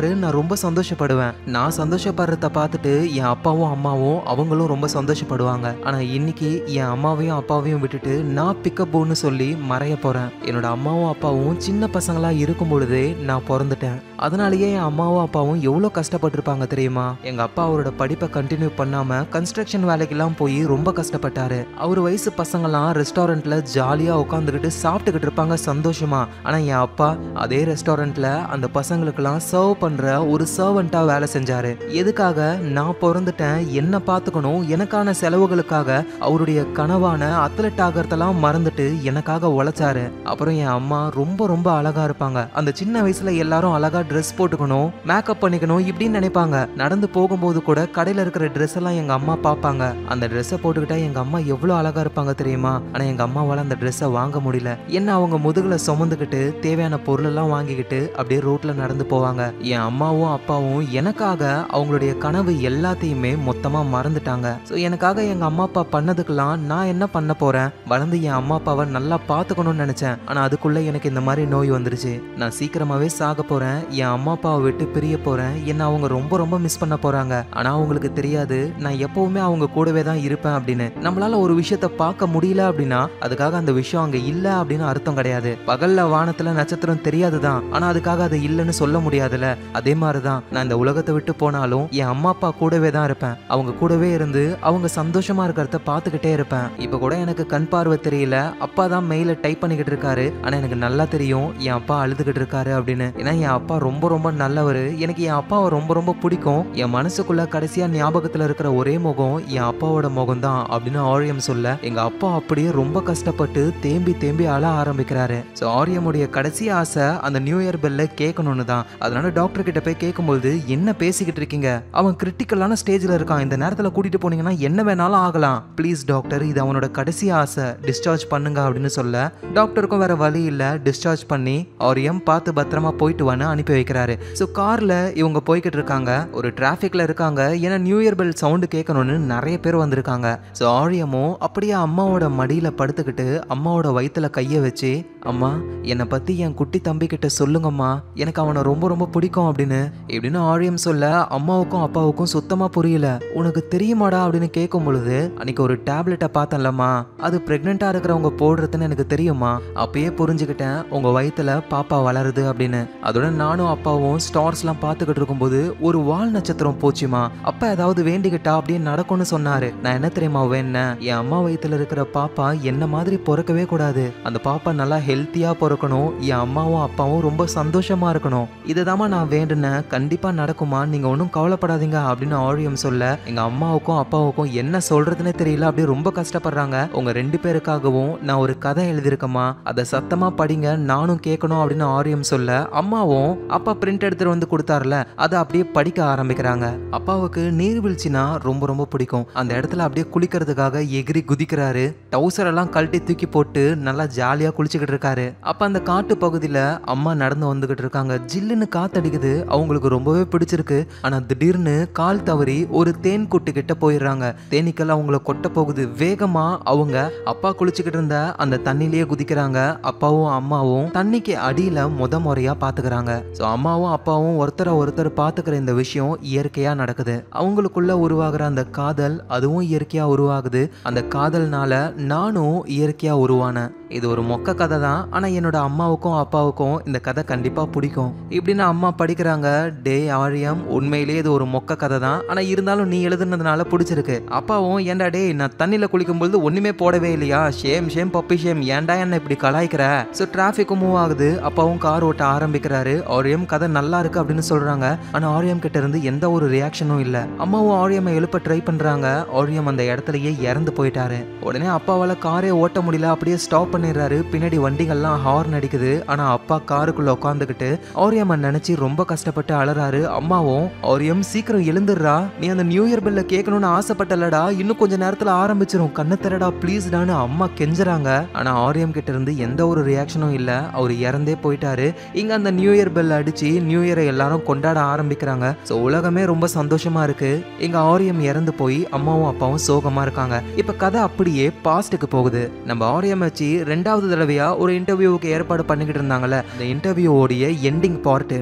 [SPEAKER 1] பாரு நான் ரொம்ப சந்தோஷப்படுவேன். நான் சந்தோஷப்படுறத பார்த்துட்டு என் அப்பாவும் அம்மாவும் அவங்களும் ரொம்ப சந்தோஷப்படுவாங்க. ஆனா இன்னைக்கு என் அம்மாவையும் அப்பாவையும் விட்டுட்டு நான் பிக்கப்னு சொல்லி மறைய போறேன். என்னோட அம்மாவும் அப்பாவும் சின்ன பசங்களா இருக்கும் பொழுதே நான் பிறந்துட்டேன். அதனாலேயே என் அம்மாவும் அப்பாவும் எவ்வளவு கஷ்டப்பட்டிருப்பாங்க தெரியுமா? எங்க அப்பா அவரோட படிப்பை கண்டினியூ பண்ணாம கன்ஸ்ட்ரக்ஷன் வேலைக்கெல்லாம் போய் ரொம்ப கஷ்டப்பட்டாரு. அவர் வயசு பசங்கெல்லாம் ரெஸ்டாரண்ட்ல ஜாலியா உட்காந்துக்கிட்டு சாப்பிட்டுக்கிட்டு இருப்பாங்க சந்தோஷமா. ஆனா என் அப்பா அதே ரெஸ்டாரண்ட்ல அந்த பசங்களுக்கெல்லாம் சர்வ் பண்ற ஒரு சர்வெண்டா வேலை செஞ்சாரு. எதுக்காக? நான் பிறந்துட்டேன், என்ன பார்த்துக்கணும், எனக்கான செலவுகளுக்காக அவருடைய கனவான அத்லெட் ஆகிறதெல்லாம் மறந்துட்டு எனக்காக உழைச்சாரு. அப்புறம் என் அம்மா ரொம்ப ரொம்ப அழகா இருப்பாங்க. அந்த சின்ன வயசுல எல்லாரும் அழகா ட்ரெஸ் போட்டுக்கணும், மேக்கப் பண்ணிக்கணும் இப்படின்னு நினைப்பாங்க. நடந்து போகும்போது கூட கடையில இருக்கிற ட்ரெஸ் எல்லாம் எங்க அம்மா பார்ப்பாங்க. அந்த ட்ரெஸ்ஸை போட்டுக்கிட்டா எங்க அம்மா எவ்வளவு அழகா இருப்பாங்க தெரியுமா? ஆனா எங்க அம்மாவால அந்த ட்ரெஸ்ஸை வாங்க முடியல. என்ன அவங்க முதுகுல சுமந்துக்கிட்டு தேவையான பொருள் எல்லாம் வாங்கிக்கிட்டு அப்படியே ரோட்ல நடந்து போவாங்க. என் அம்மாவும் அப்பாவும் எனக்காக அவங்களுடைய கனவு எல்லாத்தையுமே மொத்தமா மறந்துட்டாங்க. ஸோ எனக்காக எங்க அம்மா அப்பா பண்ணதுக்கெல்லாம் நான் என்ன பண்ண போறேன்? வளர்ந்து என் அம்மா அப்பாவை நல்லா பார்த்துக்கணும்னு நினைச்சேன். ஆனா அதுக்குள்ள எனக்கு இந்த மாதிரி நோய் வந்துருச்சு. நான் சீக்கிரமாவே சாக போறேன், என் அம்மா அப்பாவை விட்டு பிரிய போறேன், என்ன அவங்க ரொம்ப ரொம்ப மிஸ் பண்ண போறாங்க. ஆனா அவங்களுக்கு தெரியாது நான் எப்பவுமே அவங்க கூடவே தான் இருப்பேன் அப்படின்னு. நம்மளால ஒரு விஷயத்த பார்க்க முடியல அப்படின்னா அதுக்காக அந்த விஷயம் அங்க இல்ல அப்படின்னு அர்த்தம் கிடையாது. பகல்ல வானத்துல நட்சத்திரம் தெரியாதுதான், ஆனா அதுக்காக அது இல்லைன்னு சொல்ல முடியாதுல. அதே மாதிரிதான் நான் இந்த உலகத்தை விட்டு போனாலும் என் அம்மா அப்பா கூடவே தான் இருப்பேன். அவங்க கூடவே இருந்து அவங்க சந்தோஷமா இருக்கிறத பார்த்துக்கிட்டே இருப்பேன். இப்ப கூட எனக்கு கண் பார்வை தெரியல, அப்பா தான் மெயில டைப் பண்ணிக்கிட்டு இருக்காரு. ஆனா எனக்கு நல்லா தெரியும் என் அப்பா அழுதுகிட்டு இருக்காரு அப்படின்னு. ஏன்னா என் அப்பா ரொம்ப ரொம்ப நல்லவர். எனக்கு என் அப்பாவை ரொம்ப ரொம்ப பிடிக்கும். என் மனசுக்குள்ள கடைசியா ஞாபகத்துல இருக்கிற ஒரே முகம் என் அப்பாவோட முகம் தான் அப்படின்னு ஆரியம் சொல்ல எங்க அப்பா அப்படியே ரொம்ப கஷ்டப்பட்டு தேம்பி தேம்பி அழ ஆரம்பிக்கிறாரு. ஸோ ஆரியமுடைய கடைசி ஆசை அந்த நியூ இயர் பெல்ல கேட்கணும்னு தான். அதனால டாக்டர் கிட்ட போய் கேட்கும்போது என்ன பேசிக்கிட்டு இருக்கீங்க, அவன் கிரிட்டிக்கலான ஸ்டேஜ்ல இருக்கான், இந்த நேரத்துல கூட்டிட்டு போனீங்கன்னா என்ன வேணாலும் ஆகலாம், ப்ளீஸ் டாக்டர் இது அவனோட கடைசி ஆசை, டிஸ்சார்ஜ் பண்ணுங்க அப்படின்னு சொல்ல டாக்டருக்கும் வேற வழி இல்ல, டிஸ்சார்ஜ் பண்ணி ஆரியம் பார்த்து பத்திரமா போயிட்டு வான்னு அனுப்பி வைக்கிறாரு. ஸோ கார்ல இவங்க போய்கிட்டு இருக்காங்க, ஒரு டிராஃபிக்ல இருக்காங்க. ஏன்னா நியூ இயர் பெல் சவுண்டு கேட்கணும்னு நிறைய பேர் வந்திருக்காங்க. ஸோ ஆரியமும் அப்படியே அம்மாவோட மடியில படுத்துக்கிட்டு அம்மாவோட வயிற்றுல கையை வச்சு, அம்மா என்னை பத்தி என் குட்டி தம்பி கிட்ட சொல்லுங்கம்மா, எனக்கு அவனை ரொம்ப ரொம்ப பிடிக்கும் இப்படின்னு ஆரியம் சொல்ல அம்மாவுக்கும் அப்பாவுக்கும் சுத்தமா புரியல. உனக்கு தெரியுமாடா அப்படின்னு கேட்கும் பொழுது, அன்னைக்கு ஒரு டேப்லெட்டை பார்த்தேன்லம்மா, அது பிரெக்னெண்டா இருக்கிறவங்க போடுறதுன்னு எனக்கு தெரியுமா, அப்பயே புரிஞ்சுக்கிட்டேன் உங்க வயிற்றுல பாப்பா வளருது அப்படின்னு. அதோட நானும் அப்பாவும் ஸ்டார்ஸ்லாம் பார்த்துக்கிட்டு இருக்கும்போது ஒரு வால் நட்சத்திரம் போச்சுமா, அப்பா ஏதாவது வேண்டிக்கிட்டா அப்படின்னு நடக்கும்னு சொன்னாரு. நான் என்ன தெரியுமா வேணேன், என் அம்மா வயிற்றுல இருக்கிற பாப்பா என்ன மாதிரி பிறக்கவே கூடாது, அந்த பாப்பா நல்லா ஹெல்த்தியா பிறக்கணும், என் அம்மாவும் அப்பாவும் ரொம்ப சந்தோஷமா இருக்கணும், இதுதாம்மா நான் வேண்டுனேன், கண்டிப்பா நடக்குமா, நீங்க ஒன்றும் கவலைப்படாதீங்க அப்படின்னு ஆரியம் சொல்ல எங்க அம்மாவுக்கும் அப்பாவுக்கும் என்ன சொல்றதுன்னே தெரியல, அப்படியே ரொம்ப கஷ்டப்படுறாங்க. உங்க ரெண்டு பேருக்காகவும் நான் ஒரு கதை எழுதியிருக்கேம்மா, அதை சத்தமா படிங்க, நானும் கேட்கணும் அப்படின்னு ஆரியம் சொல்ல அம்மாவும் அப்பா பிரிண்ட் எடுத்துட்டு வந்து கொடுத்தாருல அதை அப்படியே படிக்க ஆரம்பிக்கிறாங்க. அப்பாவுக்கு நீர்வீழ்ச்சினா ரொம்ப ரொம்ப பிடிக்கும். அந்த இடத்துல அப்படியே குளிக்கிறதுக்காக எகிரி குதிக்கிறாரு, டவுசர் எல்லாம் கழட்டி தூக்கி போட்டு நல்லா ஜாலியா குளிச்சுக்கிட்டு இருக்காரு. அப்ப அந்த காட்டு பகுதியில அம்மா நடந்து வந்துகிட்டு இருக்காங்க. ஜில்லுன்னு காத்தடிக்குது, அவங்களுக்கு ரொம்பவே பிடிச்சிருக்கு. ஆனா திடீர்னு கால் தவறி ஒரு தேன் கூட்டு கிட்ட போயிடுறாங்க. தேனீக்கள் அவங்கள கொட்ட போகுது. வேகமா அவங்க அப்பா குளிச்சுக்கிட்டு இருந்த அந்த தண்ணிலேயே குதிக்கிறாங்க. அப்பாவும் அம்மாவும் தண்ணிக்கு அடியில முறையா பாத்துக்கிறாங்க. சோ அம்மாவும் அப்பாவும் ஒருத்தர் பாத்துக்கிற இந்த விஷயம் இயற்கையா நடக்குது. அவங்களுக்குள்ள உருவாகிற அந்த காதல் அதுவும் இயற்கையா உருவாகுது. அந்த காதல்னால நானும் இயற்கையா உருவானேன். இது ஒரு மொக்க கதை தான், ஆனா என்னோட அம்மாவுக்கும் அப்பாவுக்கும் இந்த கதை கண்டிப்பா பிடிக்கும் இப்படின்னு அம்மா படிக்கிறாங்க. டே ஆரியம், உண்மையிலேயே இது ஒரு மொக்க கதை தான், ஆனா இருந்தாலும் நீ எழுதுனதுனால பிடிச்சிருக்கு. அப்பாவும் ஏன்டா டே நான் தண்ணியில குளிக்கும் பொழுது ஒண்ணுமே போடவே இல்லையா, ஷேம் ஷேம் பப்பி ஷேம், ஏன்டா என்ன இப்படி கலாய்க்கிற. ஸோ டிராஃபிக்கும் மூவ் ஆகுது, அப்பாவும் கார் ஓட்ட ஆரம்பிக்கிறாரு. ஆரியம் கதை நல்லா இருக்கு அப்படின்னு சொல்றாங்க. ஆனா ஆரியம் கிட்ட இருந்து எந்த ஒரு ரியாக்ஷனும் இல்ல. அம்மாவும் ஆரியமை எழுப்ப ட்ரை பண்றாங்க. ஆரியம் அந்த இடத்துலயே இறந்து போயிட்டாரு. உடனே அப்பாவால காரே ஓட்ட முடியல, அப்படியே ஸ்டாப் பண்ணிடுறாரு. பின்னாடி வண்டிகள்லாம் ஹார்ன் அடிக்குது. ஆனா அப்பா காருக்குள்ள உட்காந்துக்கிட்டு ஆரியம்மை நினைச்சு ரொம்ப கஷ்டப்பட்டு அழறாரு. அம்மாவும் ஆரியம் சீக்கிரம் எழுந்துடுறா, நீ அந்த நியூ இயர் பெல்ல கேட்கணும்னு ஆசைப்பட்டலடா, இன்னும் கொஞ்ச நேரத்துல ஆரம்பிச்சிரும், கண்ணு தரடா ப்ளீஸ்டான்னு அம்மா கெஞ்சுறாங்க. ஆனா ஆரியம் கிட்ட இருந்து எந்த ஒரு ரியாக்ஷனும் இல்ல, அவர் இறந்தே போயிட்டாரு. இங்க அந்த நியூ இயர் பெல் அடிச்சு நியூ இயரை எல்லாரும் கொண்டாட ஆரம்பிக்கிறாங்க. சோ உலகமே ரொம்ப சந்தோஷமா இருக்கு. இங்க ஆரியம் இறந்து போய் அம்மாவும் அப்பாவும் சோகமா இருக்காங்க. இப்ப கதை அப்படியே பாஸ்டுக்கு போகுது. நம்ம ஆரியம் வச்சு ரெண்டாவது தடவையா ஒரு இன்டர்வியூவுக்கு ஏற்பாடு பண்ணிக்கிட்டு இருந்தாங்கல்ல, இந்த இன்டர்வியூவோடைய எண்டிங் பார்ட் நம்ம ஆரியம்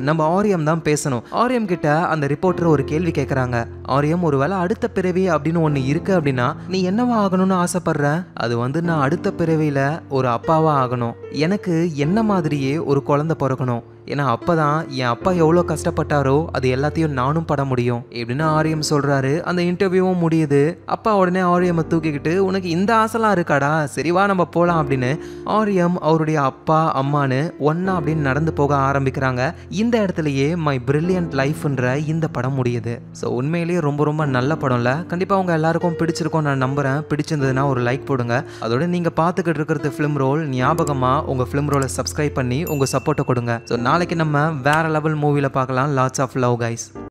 [SPEAKER 1] ஆரியம் தான் பேசணும். ஆரியம் கிட்ட அந்த ரிப்போர்ட்டர் ஒரு கேள்வி கேட்கறாங்க. ஆரியம், ஒருவேளை அடுத்த பிறவி அப்படின்னு ஒண்ணு இருக்கு அப்படின்னா நீ என்னவா ஆகணும்னு ஆசைப்படுற? அது வந்து நான் அடுத்த பிறவியில ஒரு அப்பாவா ஆகணும். எனக்கு என்ன மாதிரியே ஒரு குழந்தை பிறக்கணும். ஏன்னா அப்பதான் என் அப்பா எவ்வளோ கஷ்டப்பட்டாரோ அது எல்லாத்தையும் நானும் பட முடியும் இப்படின்னு ஆரியம் சொல்றாரு. அந்த இன்டர்வியூவும் முடியுது. அப்பா உடனே ஆரியமை தூக்கிக்கிட்டு, உனக்கு இந்த ஆசைலாம் இருக்காடா, சரிவா நம்ம போலாம் அப்படின்னு ஆரியம் அவருடைய அப்பா அம்மானு ஒன்னா அப்படின்னு நடந்து போக ஆரம்பிக்கிறாங்க. இந்த இடத்துலயே மை பிரில்லியன்ட் லைஃப்ன்ற இந்த படம் முடியுது. ஸோ உண்மையிலேயே ரொம்ப ரொம்ப நல்ல படம்ல. கண்டிப்பா உங்க எல்லாருக்கும் பிடிச்சிருக்கும் நான் நம்புறேன். பிடிச்சிருந்ததுன்னா ஒரு லைக் போடுங்க. அதோட நீங்க பார்த்துக்கிட்டு இருக்கிறது ஃபிலிம் ரோல். ஞாபகமா உங்க ஃபிலிம் ரோலை சப்ஸ்கிரைப் பண்ணி உங்க சப்போர்ட்டை கொடுங்க. ஸோ நாளைக்கு நம்ம வேற லெவல் மூவில பார்க்கலாம். Lots of love guys.